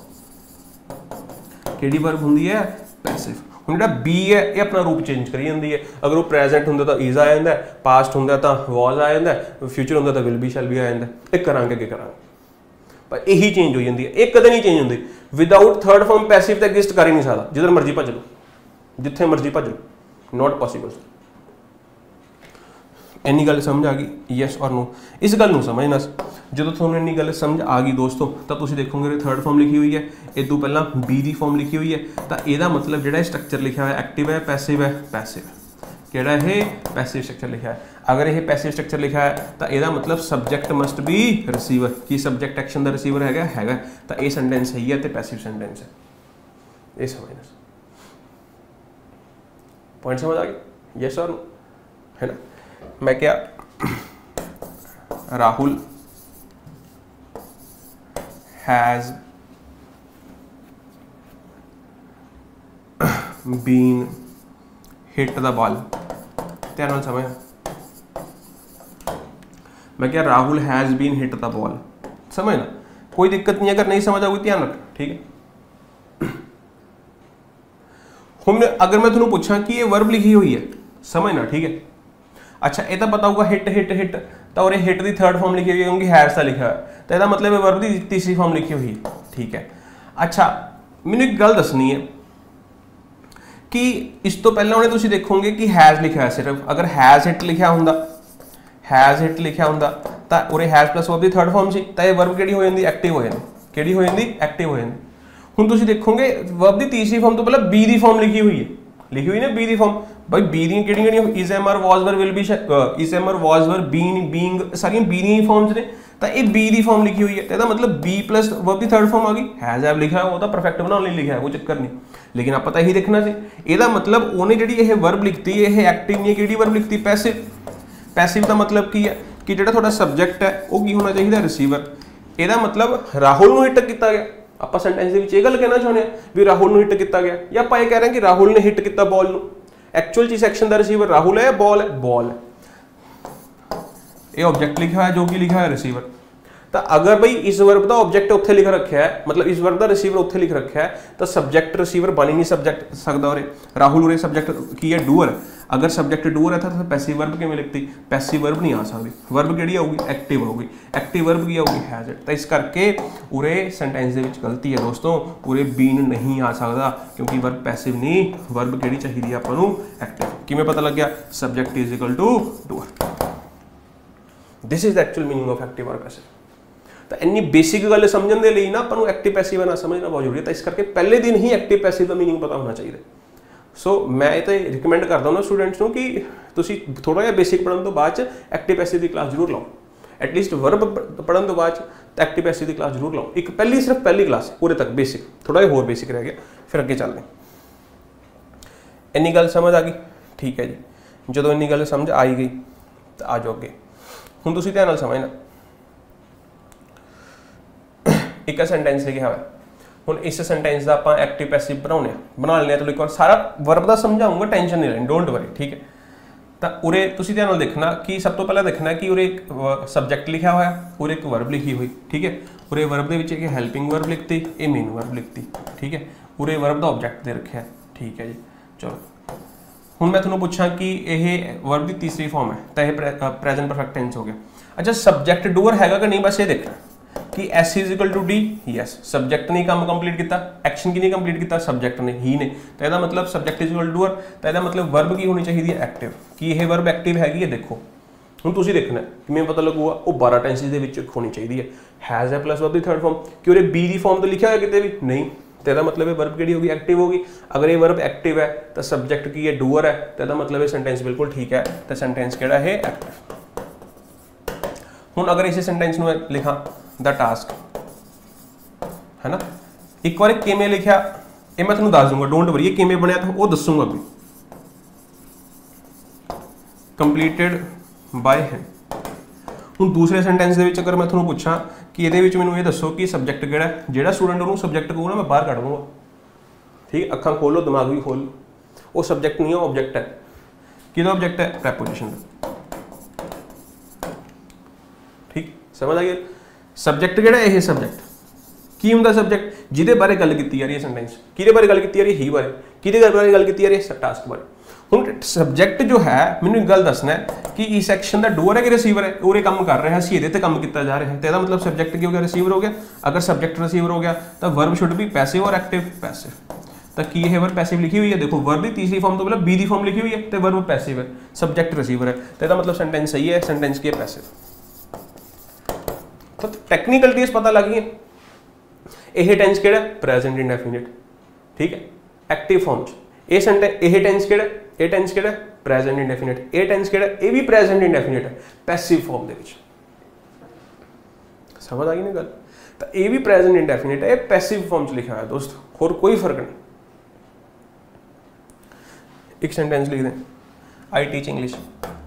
किहड़ी वर्ब हुंदी है? पैसिव। हुण जिहड़ा बी है ये अपना रूप चेंज करी जाती है। अगर वो प्रेजेंट हुंदा तो इज आ जांदा है, पास्ट हुंदा तो वॉज आ जांदा है, फ्यूचर हुंदा तो विल बी शैल बी आ जांदा है। ये करांगे कि करांगे, पर यही चेंज हो जाती है, ये कदे नहीं चेंज होंदी। विदाउट थर्ड फॉर्म पैसिव तो एग्जिस्ट कर ही नहीं सकता। जिधर मर्जी भज लो, जिथे मर्जी भज लो, नॉट पॉसीबल। इन्नी गल समझ आ गई? यस और नो? इस गल नूं समझना, जो थोड़ा इन्नी गल समझ आ गई दोस्तों, तो तुम देखोगे थर्ड फॉर्म लिखी हुई है, इस तो पहला बी की फॉर्म लिखी हुई है, तो यदा मतलब जो स्ट्रक्चर लिखा हुआ है एक्टिव है, पैसिव है, पैसिव किहड़ा है? पैसिव स्ट्रक्चर लिखा है। अगर यह पैसिव स्ट्रक्चर लिखा है तो यदा मतलब सबजैक्ट मस्ट बी रिसीवर, कि सबजैक्ट एक्शन का रिसीवर हैगा, तो यह सेंटेंस सही है, तो पैसिव सेंटेंस है। ये समझना, पॉइंट समझ आ गया? यस और नो? है ना? मैं क्या Rahul has been hit the ball, ध्यान नाल समझ। मैं क्या Rahul has been hit the ball, समझना, कोई दिक्कत नहीं। अगर नहीं समझ आओगी ध्यान रख, ठीक है। हम अगर मैं तुहानूं पूछां कि ये वर्ब लिखी हुई है, समझना, ठीक है। अच्छा, ये तो पता होगा हिट हिट हिट, तो और हिट की थर्ड फॉर्म लिखी हुई है क्योंकि हैज का लिखा है, तो यदा मतलब ये वर्ब की तीसरी फॉर्म लिखी हुई है, ठीक है। अच्छा, मैंने एक गल दसनी है कि इस तो पहले उन्हें तुम देखोगे कि हैज लिखा है सिर्फ, अगर हैज हिट लिखा होंदा, हैज हिट लिखा होंदा तो उरे हैज प्लस वर्ब की थर्ड फॉर्म सी, तो ये वर्ब किहड़ी हो जाती? एक्टिव हो जाती। किहड़ी हो जाती? एक्टिव हो जाती। हुण तुसीं देखोगे वर्ब की तीसरी फॉर्म तो पहले बी की फॉर्म लिखी हुई है, लिखी हुई ना बी की फॉर्म। भाई बी दी किहड़ियां? Is am are was were will be, is am are was were been being, सारियां बी दी फॉर्म्स ने, तो ये बी की फॉर्म लिखी हुई है, तो मतलब बी प्लस वर्ब की थर्ड फॉर्म आ गई। हैज हैव लिखा है वो तो परफेक्ट बनाने लिखा है, कोई चक्कर नहीं, लेकिन आप पता ही देखना सी ਇਹਦਾ मतलब उन्हें जी वर्ब लिखती है ये एक्टिव नहीं, किहड़ी वर्ब लिखती? पैसिव। पैसिव का मतलब की है कि जो थोड़ा सबजैक्ट है वो की होना चाहिए? रिसीवर। ਇਹਦਾ मतलब राहुल ਨੂੰ हिट किया गया। आप सेंटेंस के गल कहना चाहते हैं भी राहुल ਨੂੰ हिट किया गया, या आप ये कह रहे हैं कि राहुल ने हिट किया बॉल ਨੂੰ। एक्चुअल चीज एक्शन का रिसीवर राहुल है या बॉल है? बॉल है। ये ऑब्जेक्ट लिखा है, जो कि लिखा है रिसीवर। तो अगर भाई इस वर्ब का ऑब्जेक्ट उत्थे लिख रखा है, मतलब इस वर्ब का रिसीवर उत्थे लिख रखा है, तो सबजैक्ट रिसीवर बन ही नहीं सब्जेक्ट सकता। और राहुल उरे सब्जेक्ट की है? डूअर। अगर सब्जेक्ट डूअर है तो पैसिव वर्ब किवें लिखती? पैसिव वर्ब नहीं आ सकती। वर्ब किहड़ी आऊगी? एक्टिव आऊगी। एक्टिव वर्ब की आऊगी? Has it. तो इस करके उरे सेंटेंस दे विच गलती है दोस्तों, उरे बीन नहीं आ सकता क्योंकि वर्ब पैसिव नहीं, वर्ब किहड़ी चाहिए आपां नूं? एक्टिव। किवें पता लग गया? Subject is equal to doer. This is the actual meaning of active और पैसिव। तो इन्नी बेसिक गल समझने के लिए ना अपन को एक्टिव पैसिव ना समझना बहुत जरूरी है। तो इस करके पहले दिन ही एक्टिव पैसिव का मीनिंग पता होना चाहिए। सो मैं तो रिकमेंड करता हूँ स्टूडेंट्स को कि तुसी थोड़ा जिहा बेसिक पढ़न तो बाद एक्टिव पैसिव की क्लास जरूर लाओ। एटलीस्ट वर्ब पढ़न तो बाद एक्टिव पैसिव की क्लास जरूर लाओ। एक पहली सिर्फ पहली क्लास पूरे तक बेसिक, थोड़ा जिहा होर बेसिक रह गया, फिर अगे चलते। इन्नी गल समझ आ गई? ठीक है जी। जो इन्नी गल समझ आई गई तो आ जाओ अगे। हुण तुसीं ध्यान नाल समझना, एक सेंटेंस लिखा हुआ है। हुण इस सेंटेंस का आप एक्टिव पैसिव बना लेने। तो एक बार सारा वर्ब का समझाऊंगा, टेंशन नहीं लेनी, डोंट वरी, ठीक है। तो उरे तुसीं ध्यान नाल देखना कि सब तो पहले देखना कि उरे एक सबजैक्ट लिखा हुआ है और एक वर्ब लिखी हुई, ठीक है। उरे वर्ब के एक हैल्पिंग वर्ब लिखती, ये मेन वर्ब लिखती, ठीक है। उरे वर्ब का ऑब्जैक्ट दे रखा है, ठीक है जी। चलो हुण मैं तुहानूं पुछां कि यह वर्ब की तीसरी फॉर्म है तो यह प्रेजेंट परफेक्ट टेंस हो गया। अच्छा सब्जैक्ट डूअर हैगा कि नहीं, बस ये देखना कि S is equal to D, yes subject ने काम कंप्लीट किया, एक्शन की नहीं कंप्लीट किया, सब्जैक्ट ने ही ने। तो यह मतलब subject is equal to doer, तो यह मतलब वर्ब की होनी चाहिए एक्टिव। कि यह वर्ब एक्टिव हैगी है, देखो हुण तुसीं देखना किवें पता लगूगा, वो 12 टेंसेस दे विच होनी चाहिए। हैज़ है प्लस वर्ब की थर्ड फॉर्म, कि उरे बी की फॉर्म तो लिखा हुआ कितने भी नहीं, तो यह मतलब वर्ब की होगी एक्टिव होगी। अगर ये वर्ब एक्टिव है तो सब्जैक्ट की है डूअर है, तो यह मतलब ये सेंटेंस बिल्कुल ठीक है। तो सेंटेंस किहड़ा है एक्टिव। हुण अगर इस सेंटेंस में लिखा द टास्क है ना, एक बार किवें लिखा ये मैं तुहानूं दस दूंगा, डोंट वरी। ये किवें बनया तो वो दसूंगा भी। Completed by him. हुण दूसरे सेंटेंस दे विच अगर मैं तुहानूं पुछां कि ये मैनूं ये दसो कि सब्जैक्ट किहड़ा, जिहड़ा स्टूडेंट उहनूं सब्जैक्ट कहूगा ना मैं बाहर कढ दूंगा, ठीक। अखां खोलो, दिमाग भी खोल। वो सब्जैक्ट नहीं है, ऑब्जैक्ट है। किहदा ऑब्जैक्ट है? प्रैपोजिशन का, ठीक। समझ आ गया? सब्जैक्ट किहड़ा है? सब्जैक्ट की हुंदा सब्जैक्ट जिहदे बारे गल कीती जा रही है सेंटेंस, किहदे बारे गल कीती जा रही है? ही बारे। किहदे बारे गल कीती जा रही है? टास्क बारे। हुण सब्जैक्ट जो है मैनूं एक गल दसना है कि इस एक्शन का डूअर है कि रिसीवर है, और ये काम कर रहा है, असीं इहदे ते काम किया जा रहा है, तो यह मतलब सब्जैक्ट की हो गया? रिसीवर हो गया। अगर सब्जैक्ट रिसीवर हो गया तो वर्ब शुड बी पैसिव और एक्टिव। पैसिव तो की यह वर्ब पैसिव लिखी हुई है, देखो वर्ब की तीसरी फॉर्म तो पहले बी की फॉर्म लिखी हुई है, तो वर्ब पैसिव है, सब्जैक्ट रिसीवर है, तो यह मतलब सेंटेंस सही है, सेंटेंस की है पैसिव। तो टेक्निकलिटीज पता लग गई। यह टेंस किहड़ा? प्रेजेंट इंडेफिनिट, ठीक है, एक्टिव फॉर्म च। ये सेंटेंस यह टेंस किहड़ा? ये टेंस किहड़ा? Present indefinite. ये टेंस किहड़ा? ये भी प्रेजेंट इंडेफिनिट है, पैसिव फॉर्म दे विच। समझ आ गई ना गल? तो ये भी प्रेजेंट इंडेफिनिट है, पैसिव फॉर्म च लिखा है दोस्त, और कोई फर्क नहीं। एक सेंटेंस लिख दें, I teach English.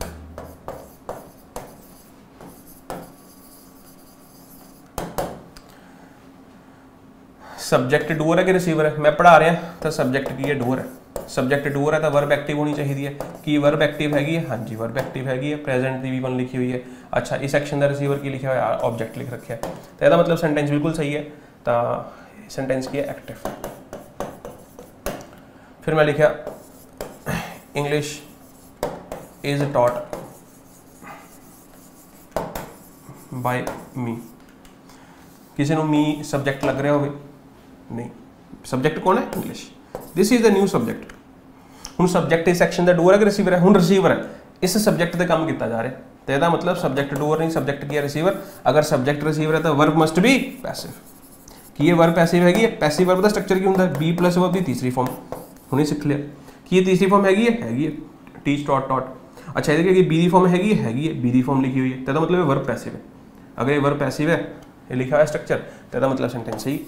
Subject doer है कि रिसीवर है? मैं पढ़ा रहा तो सब्जैक्ट की है डूअर है। सब्जैक्ट डूअर है तो वर्ब एक्टिव होनी चाहिए है। कि वर्ब एक्टिव हैगी है? हाँ जी वर्ब एक्टिव हैगी है, प्रेजेंट की भी वन लिखी हुई है। अच्छा इस एक्शन का रिसीवर की लिखा हुआ है? ऑब्जेक्ट लिख रखा है। तो यह मतलब सेंटेंस बिल्कुल सही है। तो सेंटेंस की है एक्टिव। फिर मैं लिखा English is taught by me. किसी को मी सब्जैक्ट लग रहा हो? नहीं, सब्जैक्ट कौन है? English. This is the new subject. हुण सब्जैक्ट इस एक्शन का डूअर है कि रिसीवर है? हुण रिसीवर है, इस सब्जैक्ट से काम किया जा रहा है, तो यह मतलब सब्जैक्ट डूअर नहीं, सब्जैक्ट की है रिसीवर। अगर सब्जैक्ट रिसीवर है तो वर्ब मस्ट बी पैसिव। कि ये वर्ब पैसिव हैगी है। पैसिव वर्ब का स्ट्रक्चर क्या होता है? बी प्लस वर्ब की तीसरी फॉर्म। हुणे सीख लिया कि ये तीसरी फॉर्म हैगी है, टीच टॉट टॉट। अच्छा ये बी दी फॉर्म हैगी है, बी दी फॉर्म लिखी हुई है, तो मतलब वर्ब पैसिव है। अगर ये वर्ब पैसिव है, ये लिखा है स्ट्रक्चर, तो मतलब सेंटेंस सही।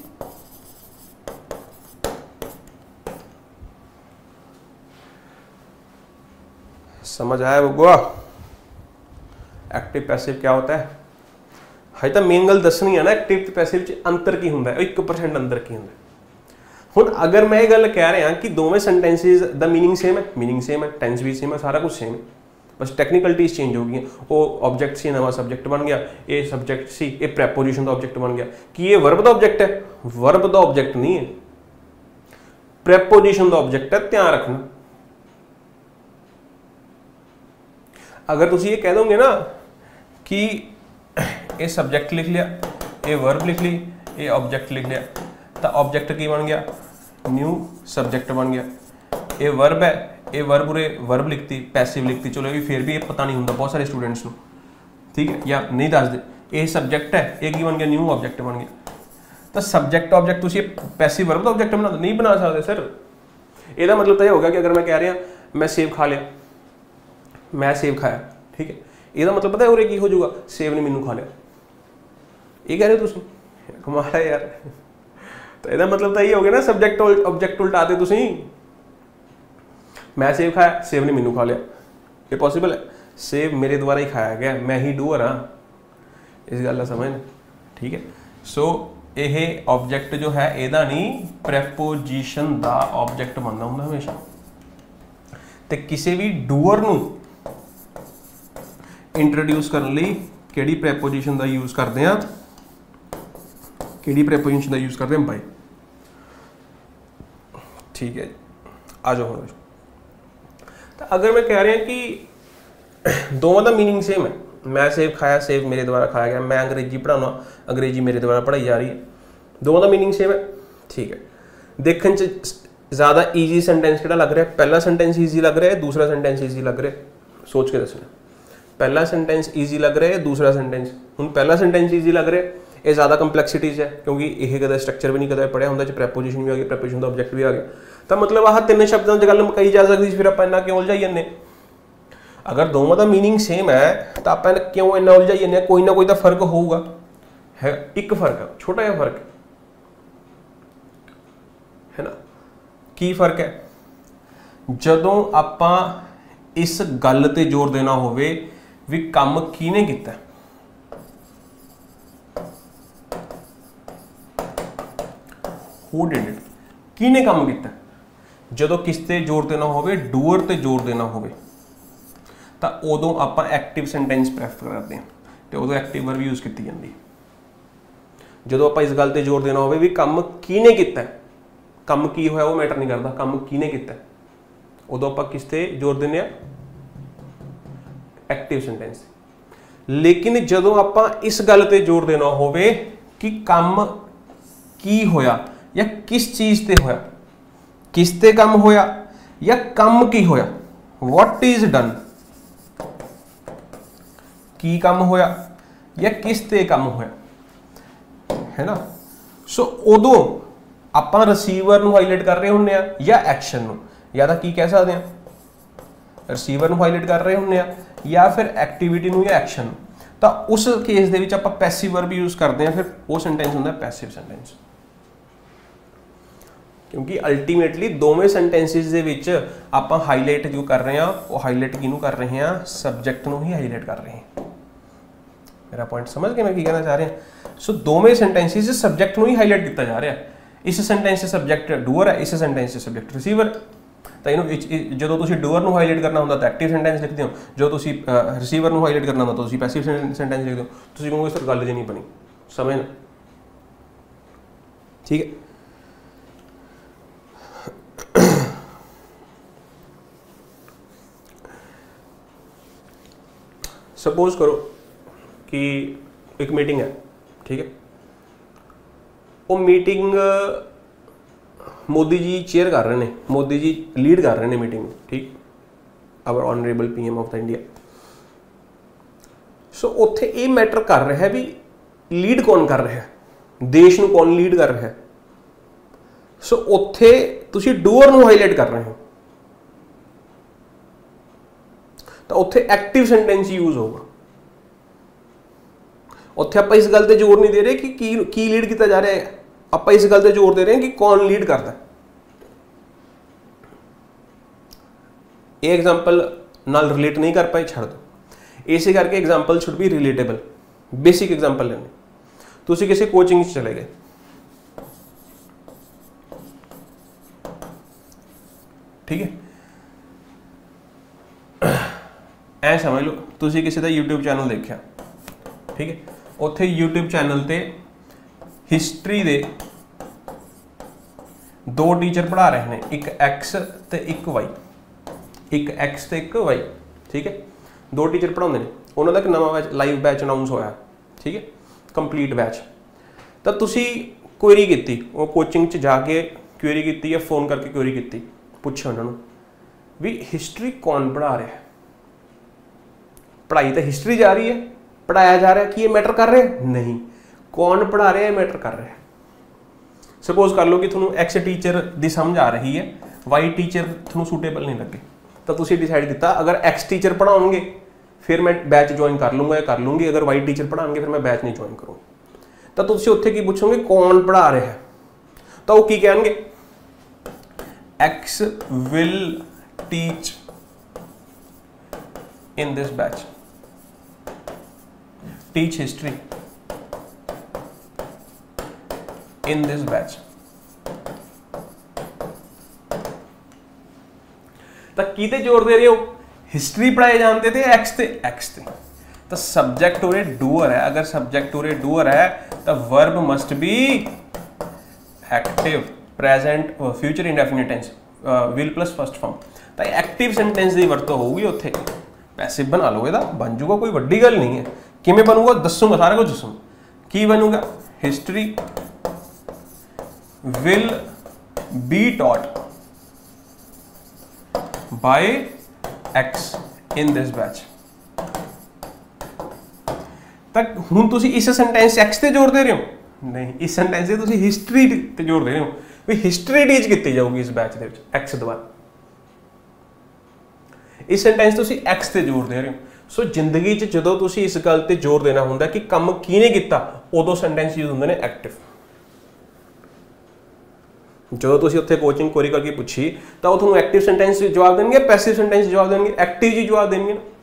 समझ आया बगुआ? एक्टिव पैसिव क्या होता है? हजे तो मेन गल दसनी है ना, एक्टिव पैसिव च अंतर की होंदा है, 1% अंतर की होंदा है। हुण अगर मैं ये गल कह रहा कि दोवें सेंटेंसिस दा मीनिंग सेम है, मीनिंग सेम है, टेंस भी सेम है, सारा कुछ सेम है, बस टेक्निकलिटीज चेंज हो गई। वो ऑब्जेक्ट सी नवा सब्जेक्ट बन गया, ये सब्जेक्ट सी ये प्रैपोजिशन का ऑब्जेक्ट बन गया। कि ये वर्ब का ऑब्जेक्ट है? वर्ब का ऑब्जेक्ट नहीं है, प्रैपोजिशन का ऑब्जेक्ट है, ध्यान रखना। अगर तुम ये कह दोगे ना कि ये सब्जेक्ट लिख लिया, ये वर्ब लिख ली, ये ऑब्जेक्ट लिख लिया, तो ऑब्जेक्ट की बन गया? न्यू सब्जेक्ट बन गया। ये वर्ब है, ये वर्ब उरे वर्ब लिखती, पैसिव लिखती, चलो ये फिर भी ये पता नहीं होता बहुत सारे स्टूडेंट्स को। ठीक है, या नहीं दस दे, ये सब्जेक्ट है, एक ही बन गया न्यू ऑब्जेक्ट बन गया। तो सब्जेक्ट ऑब्जेक्ट तुम पैसिव वर्ब का ऑब्जेक्ट बना दो, नहीं बना सकते सर। ਇਹਦਾ मतलब तो यह होगा कि अगर मैं कह रहा मैं सेब खा लिया, मैं सेब खाया, ठीक है, ਇਹਦਾ मतलब पता है उरे की हो जाऊगा, सेब ने मैनू खा लिया, ये कह रहे हो तुम, कमाल है यार। तो ਇਹਦਾ मतलब तो ये हो गया ना सब्जेक्ट ऑब्जेक्ट उल्टाते तुम, मैं सेब खाया, सेब ने मैनू खा लिया, ये पॉसिबल है? सेब मेरे द्वारा ही खाया गया, मैं ही डूअर हाँ, इस गल समझ, ठीक है। सो यह ऑब्जेक्ट जो है ਇਹਦਾ नहीं प्रैपोजिशन का ऑब्जेक्ट बनना ਹੁੰਦਾ हमेशा। तो किसी भी डूअर ਨੂੰ इंट्रोड्यूस करने ਲਈ ਕਿਹੜੀ प्रैपोजिशन का यूज करते हैं, ਕਿਹੜੀ प्रैपोजिशन का यूज करते हैं बाय, ठीक है। आ जाओ हम। तो अगर मैं कह रहा कि दोनों का मीनिंग सेम है, मैं सेब खाया, सेब मेरे द्वारा खाया गया, मैं अंग्रेजी पढ़ाना, अंग्रेजी मेरे द्वारा पढ़ाई जा रही है, दोनों का मीनिंग सेम है, ठीक है। देखने ज़्यादा ईजी सेंटेंस किहड़ा लग रहा है? पहला सेंटेंस ईजी लग रहा है, दूसरा सेंटेंस ईजी लग रहा है? सोच के दसना, पहला सेंटेंस ईजी लग रहा है, दूसरा सेंटेंस, हुण पहला सेंटेंस ईजी लग रहा है, ये ज़्यादा कंपलैक्सिटीज़ है क्योंकि यह कदे स्ट्रक्चर भी नहीं कदे पढ़िया होंगे, प्रैपोजिशन भी आ गया, प्रैपोजिशन का ऑब्जेक्ट भी आ गया। तो मतलब आह तीन शब्दों की गल मुकाई जा सकती, फिर आप इन्ना क्यों उलझाई जाने? अगर दोनों का मीनिंग सेम है तो आप क्यों इन्ना उलझाई जाने? कोई ना कोई तो फर्क होगा, है एक फर्क है, छोटा जिहा फर्क है ना। की फर्क है? जदों आपां इस गल ते जोर देना होवे भी काम किहने कीता, हू डिड इट, किहने काम कीता। जदों किस ते जोर देना होवे, डूअर ते जोर देना होवे, तो उदों आपां एक्टिव सेंटेंस प्रेफर करते हैं, तो उदों एक्टिव वर्ब यूज की जाती है। जदों आपां इस गल ते जोर देना होवे भी काम किहने कीता, काम की होया वो मैटर नहीं करता, काम किहने कीता, उदों आपां किस ते जोर देने आ, एक्टिव सेंटेंस। लेकिन जदों आपां इस गल ते जोर देना होवे कि काम की होया या किस चीज ते होया, किस ते काम होया या काम की होया, व्हाट इज डन, की काम होया या किस ते काम होया, है ना। सो उदों आपां रिसीवर नूं हाईलाइट कर रहे होंगे या एक्शन नूं, या तो की कह सकते हैं, रिसीवर नूं हाईलाइट कर रहे होंगे या फिर एक्टिविटी नूं या एक्शन नूं। तो उस केस दे विच आपां पैसिव वर्ब यूज करते हैं, फिर वो सेंटेंस होंदा पैसिव सेंटेंस, क्योंकि अल्टीमेटली दोवें सेंटेंसिस दे विच आपां हाईलाइट जो कर रहे हैं वो हाईलाइट किनू कर रहे हैं, सब्जेक्ट नूं ही हाईलाइट कर रहे हैं। मेरा पॉइंट समझ के मैं की कहना चाह रहा हूं। सो दोवें सेंटेंसिस सब्जेक्ट नूं ही हाईलाइट किया जा रहा है। इस सेंटेंस से सब्जेक्ट डूअर है, इस सेंटेंस से सब्जेक्ट रिसीवर। तो इन्हूं जो तुसीं डूअर नूं हाईलाइट करना होंदा तो एक्टिव सेंटेंस लिखते हो, जो तुसीं रिसीवर नूं हाईलाइट करना होंदा तो तुसीं पैसिव सेंटेंस लिखते हो। तुसीं कहोगे सर गल जी नहीं बनी, समझ ना, ठीक है। सपोज करो कि एक मीटिंग है, ठीक है, वो मीटिंग मोदी जी चेयर कर रहे हैं, मोदी जी लीड कर रहे हैं मीटिंग, ठीक, our honourable PM of the India. So उत्थे ये मैटर कर रहा है भी लीड कौन कर रहा है, देश नूं कौन लीड कर रहा है। सो उत्थे तुसीं डूअर नूं हाईलाइट कर रहे हो, तो उत्थे एक्टिव सेंटेंस यूज होगा। उत्थे आपां इस गल ते जोर नहीं दे रहे कि की लीड किया जा रहा है, आपां इस गल ते जोर दे रहे हैं कि कौन लीड करता है। ये एग्जाम्पल नाल रिलेट नहीं कर पाए, छड़ दो। इसे करके example should be relatable, basic example लेने। तुसीं किसी कोचिंग चले गए, ठीक है, ऐ समझ लो तुसीं किसी का यूट्यूब चैनल देखा, ठीक है, उत्थे यूट्यूब चैनल ते हिस्टरी दे दो टीचर पढ़ा रहे हैं, एक एक्स ते एक वाई, एक एक्स ते एक वाई, ठीक है, दो टीचर पढ़ाते हैं। उन्होंने एक नवा बैच लाइव बैच अनाउंस होया, ठीक है, कंप्लीट बैच। तो तुसीं क्वेरी की, वो कोचिंग च जाके क्वेरी की या फोन करके क्वेरी की, पूछो उन्होंने भी हिस्टरी कौन पढ़ा रहा है। पढ़ाई तो हिस्टरी जा रही है, पढ़ाया जा रहा है कि ये मैटर कर रहे हैं? नहीं। कौन पढ़ा रहा है मैटर कर रहा है। सपोज कर लो कि थोनों एक्स टीचर की समझ आ रही है, वाई टीचर थोनों सूटेबल नहीं लगे, तो तुसीं डिसाइड किया अगर एक्स टीचर पढ़ाओगे फिर मैं बैच ज्वाइन कर लूँगा या कर लूँगी, अगर वाई टीचर पढ़ाएंगे फिर मैं बैच नहीं ज्वाइन करूँगा। तो तुसीं उत्थे की पूछोगे कौन पढ़ा रहा है, तो वो की कहेंगे X will teach in this batch, teach history in this batch। तो किते जोर दे रहे हो? हिस्ट्री पढ़ाए जानते थे एक्स थे। तो सब्जेक्ट और डूअर है, अगर सब्जेक्ट और डूअर है तो verb must be active, present, future indefinite tense, will plus first form. तो एक्टिव सेंटेंस की वरतों होगी उत्थे। पैसिव बना लो, ये बन जूगा, कोई वड्डी गल नहीं है। किमें बनूगा दसूंगा, सारा कुछ दसूंगा। की बनूगा? History will be taught by X in this batch। तक हुण तुसी इस सेंटेंस X ते जोर दे रहे हो? नहीं, इस सेंटेंस से तुसी हिस्ट्री ते जोर दे रहे हो भी हिस्ट्री टीच की जाऊगी इस बैच दे विच X द्वारा। इस सेंटेंस तुसी X ते जोर दे रहे हो। सो जिंदगी च जदों तुसी इस गल ते जोर देना हुंदा कि काम किने कीता, उदों सेंटेंस यूज हुंदे ने एक्टिव। जो तुसी उत्थे कोचिंग कोरी करके पूछी तो वो तुहानू एक्टिव सेंटेंस जवाब देंगे, पैसिव सेंटेंस जवाब देंगे? एक्टिव जी जवाब देंगे ना।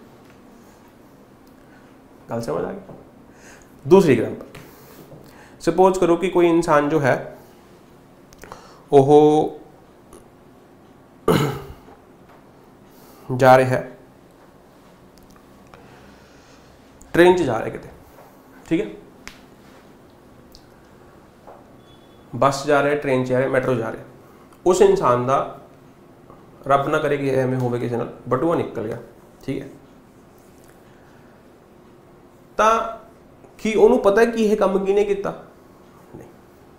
गल समझ आ गई? दूसरी एग्जांपल, सपोज करो कि कोई इंसान जो है वो जा रहा है, ट्रेन च जा रहा है किते, ठीक है, बस जा रहे, ट्रेन जा रहे, मैट्रो जा रहे। उस इंसान का रब ना करे कि एवें होवे किसी नाल बटुआ निकल गया, ठीक है, तो कि उन्होंने पता है कि यह काम किने किया? नहीं।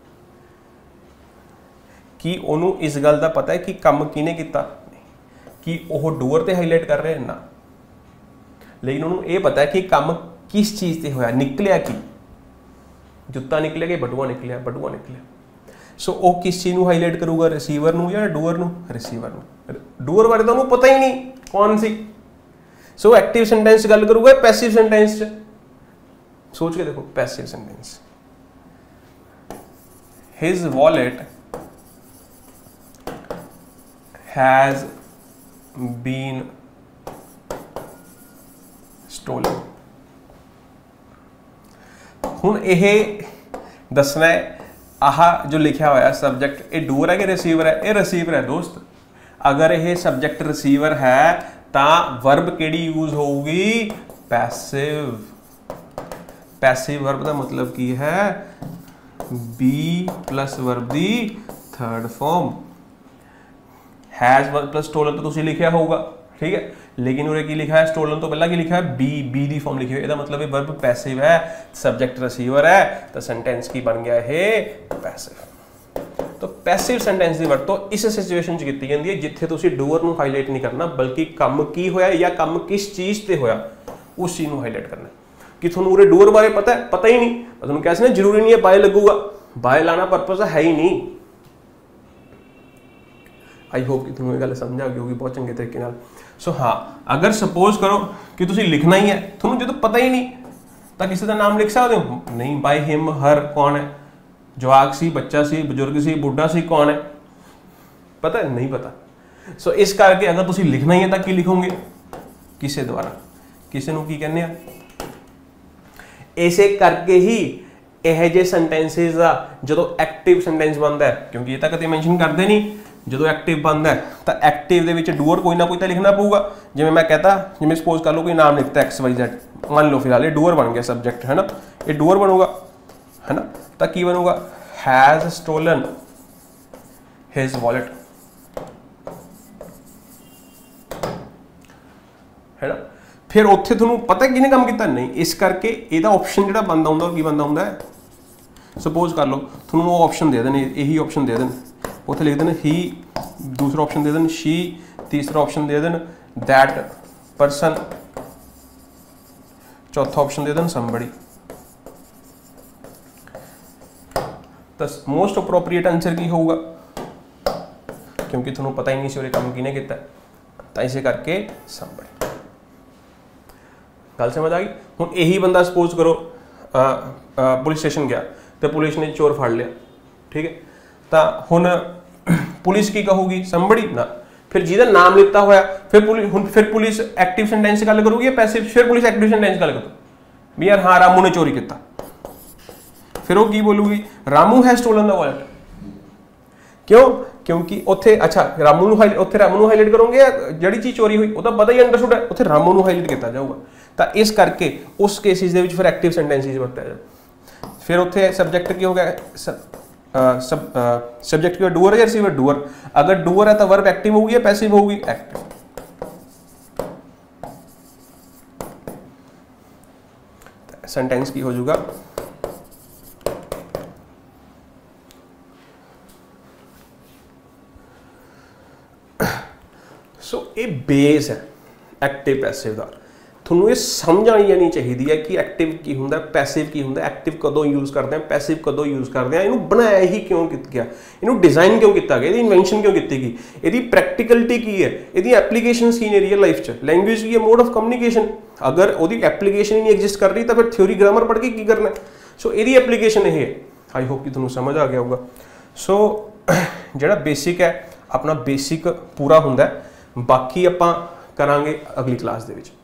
कि उन्होंने इस गल का पता है कि काम किने किया? नहीं। कि वह डूअर ते हाईलाइट कर रहे हैं ना, लेकिन उन्होंने ये पता है कि काम किस चीज़ से होया, निकलिया कि जुत्ता निकलिया कि बटुआ निकलिया, बटुआ निकलिया। सो वो किस चीज़ को हाईलाइट करूगा? रिसीवर नू या डूअर नू? रिसीवर नू। डूअर बारे तो उन्होंने पता ही नहीं कौन सी। सो एक्टिव सेंटेंस गल करूगा पैसिव सेंटेंस? सोच के देखो, passive sentence. His wallet has been stolen. हुण यह दसना है आह जो लिखा हुआ सब्जेक्ट ये डूअर है कि रिसीवर है? ये रिसीवर है दोस्त। अगर यह सब्जेक्ट रिसीवर है तो वर्ब केड़ी यूज होगी? पैसिव। पैसिव वर्ब का मतलब की है? बी प्लस वर्ब दी third form. Has verb plus stolen तो तुसी लिखा होगा, ठीक है, लेकिन उन्हें की लिखा है? स्टोलन तो पहला की लिखा है? बी। बी दी फॉर्म लिखी हुई, इसका मतलब है वर्ब पैसिव है, सब्जेक्ट रिसीवर है, तो सेंटेंस की बन गया है पैसिव। तो पैसिव सेंटेंस की वरतों इस सिचुएशन च की जाती है जिथे तुसी डूअर नू हाईलाइट नहीं करना, बल्कि काम की होया या काम किस चीज़ से होया उस चीज़ को हाईलाइट करना। कि थोनू उरे डूअर बारे पता है? पता ही नहीं, तुम कैसे ना जरूरी नहीं है बाय लगूगा, बाय लाना पर्पज है ही नहीं। आई होप कि तुम्हें गल समझ आ गई होगी बहुत चंगे तरीके नाल। सो हाँ, अगर सपोज करो कि तुसी लिखना ही है, थोनू जो पता ही नहीं तो किसी का नाम लिख सकते हो? नहीं। बाय हिम, हर, कौन है? जवाक सी, बच्चा सी, बुजुर्ग सी, बुढ़ा सी, कौन है? पता है? नहीं पता। सो इस करके अगर तुसी लिखना ही है तो की लिखोगे? किसे द्वारा? किसे नू की कहने आ? ऐसे करके ही यह जे सेंटेंसेस आ जो एक्टिव सेंटेंस बनता है, क्योंकि ये तो कभी मैंशन करते नहीं, जो एक्टिव बनता है तो एक्टिव दे विच डूअर कोई ना कोई तो लिखना पऊगा। जिवें मैं कहता, जिवें सपोज कर लो कोई नाम लिखता एक्स वाई जेड, मान लो फिलहाल ये डूअर बन गया सब्जेक्ट, है ना, ये डूअर बनूगा, है ना, तो की बनूगा? हैज स्टोलन हिज वॉलेट, है ना। फिर उत्थे तुहानू पता किने काम किया? नहीं। इस करके ਇਹਦਾ ऑप्शन ਜਿਹੜਾ ਬੰਦਾ ਹੁੰਦਾ ਕੀ ਬੰਦਾ ਹੁੰਦਾ ਹੈ? सपोज कर लो ਤੁਹਾਨੂੰ ਉਹ ऑप्शन दे देन, यही ऑप्शन दे देन, उत्थे लिख देन ही, दूसरा ऑप्शन दे देन शी, तीसरा ऑप्शन दे देन दैट पर्सन, चौथा ऑप्शन दे दें somebody। तो मोस्ट अप्रोप्रिएट आंसर की होगा, क्योंकि थोड़ा पता ही नहीं सी काम किने किया, तो इसे करके somebody। गल समझ आ गई। हुण यही बंदा सपोज करो पुलिस स्टेशन गया तो पुलिस ने चोर फड़ लिया, ठीक है, तो हुण पुलिस की कहूगी somebody ना, फिर जिहदा नाम लिता होया फिर पुलिस एक्टिव सेंटेंस गल करूगी या पैसिव, फिर पुलिस एक्टिव सेंटेंस गल करो भी यार हाँ रामू ने चोरी किया, फिर वो की बोलूगी Ramu has stolen the wallet. क्यों? क्योंकि उत्थे अच्छा रामू नूं हाईलाइट करोगे या जिहड़ी चीज़ चोरी हुई वो तो पता ही अंडरस्टूड है, उत्थे रामू नूं हाईलाइट किया जाऊगा, तो इस करके उस केसिस दे विच फिर एक्टिव सेंटेंसिस वरत्या जाए। फिर उत्थे सबजैक्ट की हो गया सब्जेक्ट की डूअर या रिसीवर, डूअर। अगर डूअर है तो वर्ब एक्टिव होगी या पैसिव होगी? एक्टिव। सेंटेंस की हो जाएगा सो ये बेस है एक्टिव पैसिव का। थोनू ये समझ आनी चाहिए है कि एक्टिव की होंदा, पैसिव की होंदा, एक्टिव कदों यूज़ करते हैं, पैसिव कदों यूज़ करते हैं, इन्हों बनाया ही क्यों गया, इन्हों डिज़ाइन क्यों किया गया, इन्वेंशन क्यों की गई, यदि प्रैक्टिकलिटी की है, यदि एप्लीकेशन की ने रियल लाइफ च, लैंग्वेज की है मोड ऑफ कम्युनिकेशन। अगर वो एप्लीकेशन ही नहीं एग्जिस्ट कर रही तो फिर थ्योरी ग्रामर पढ़ के की करना। सो यदि एप्लीकेशन ये है, आई होप कि थोनू समझ आ गया होगा। सो जिहड़ा बेसिक है अपना बेसिक पूरा होंदा है, बाकी आपां करांगे अगली क्लास दे विच।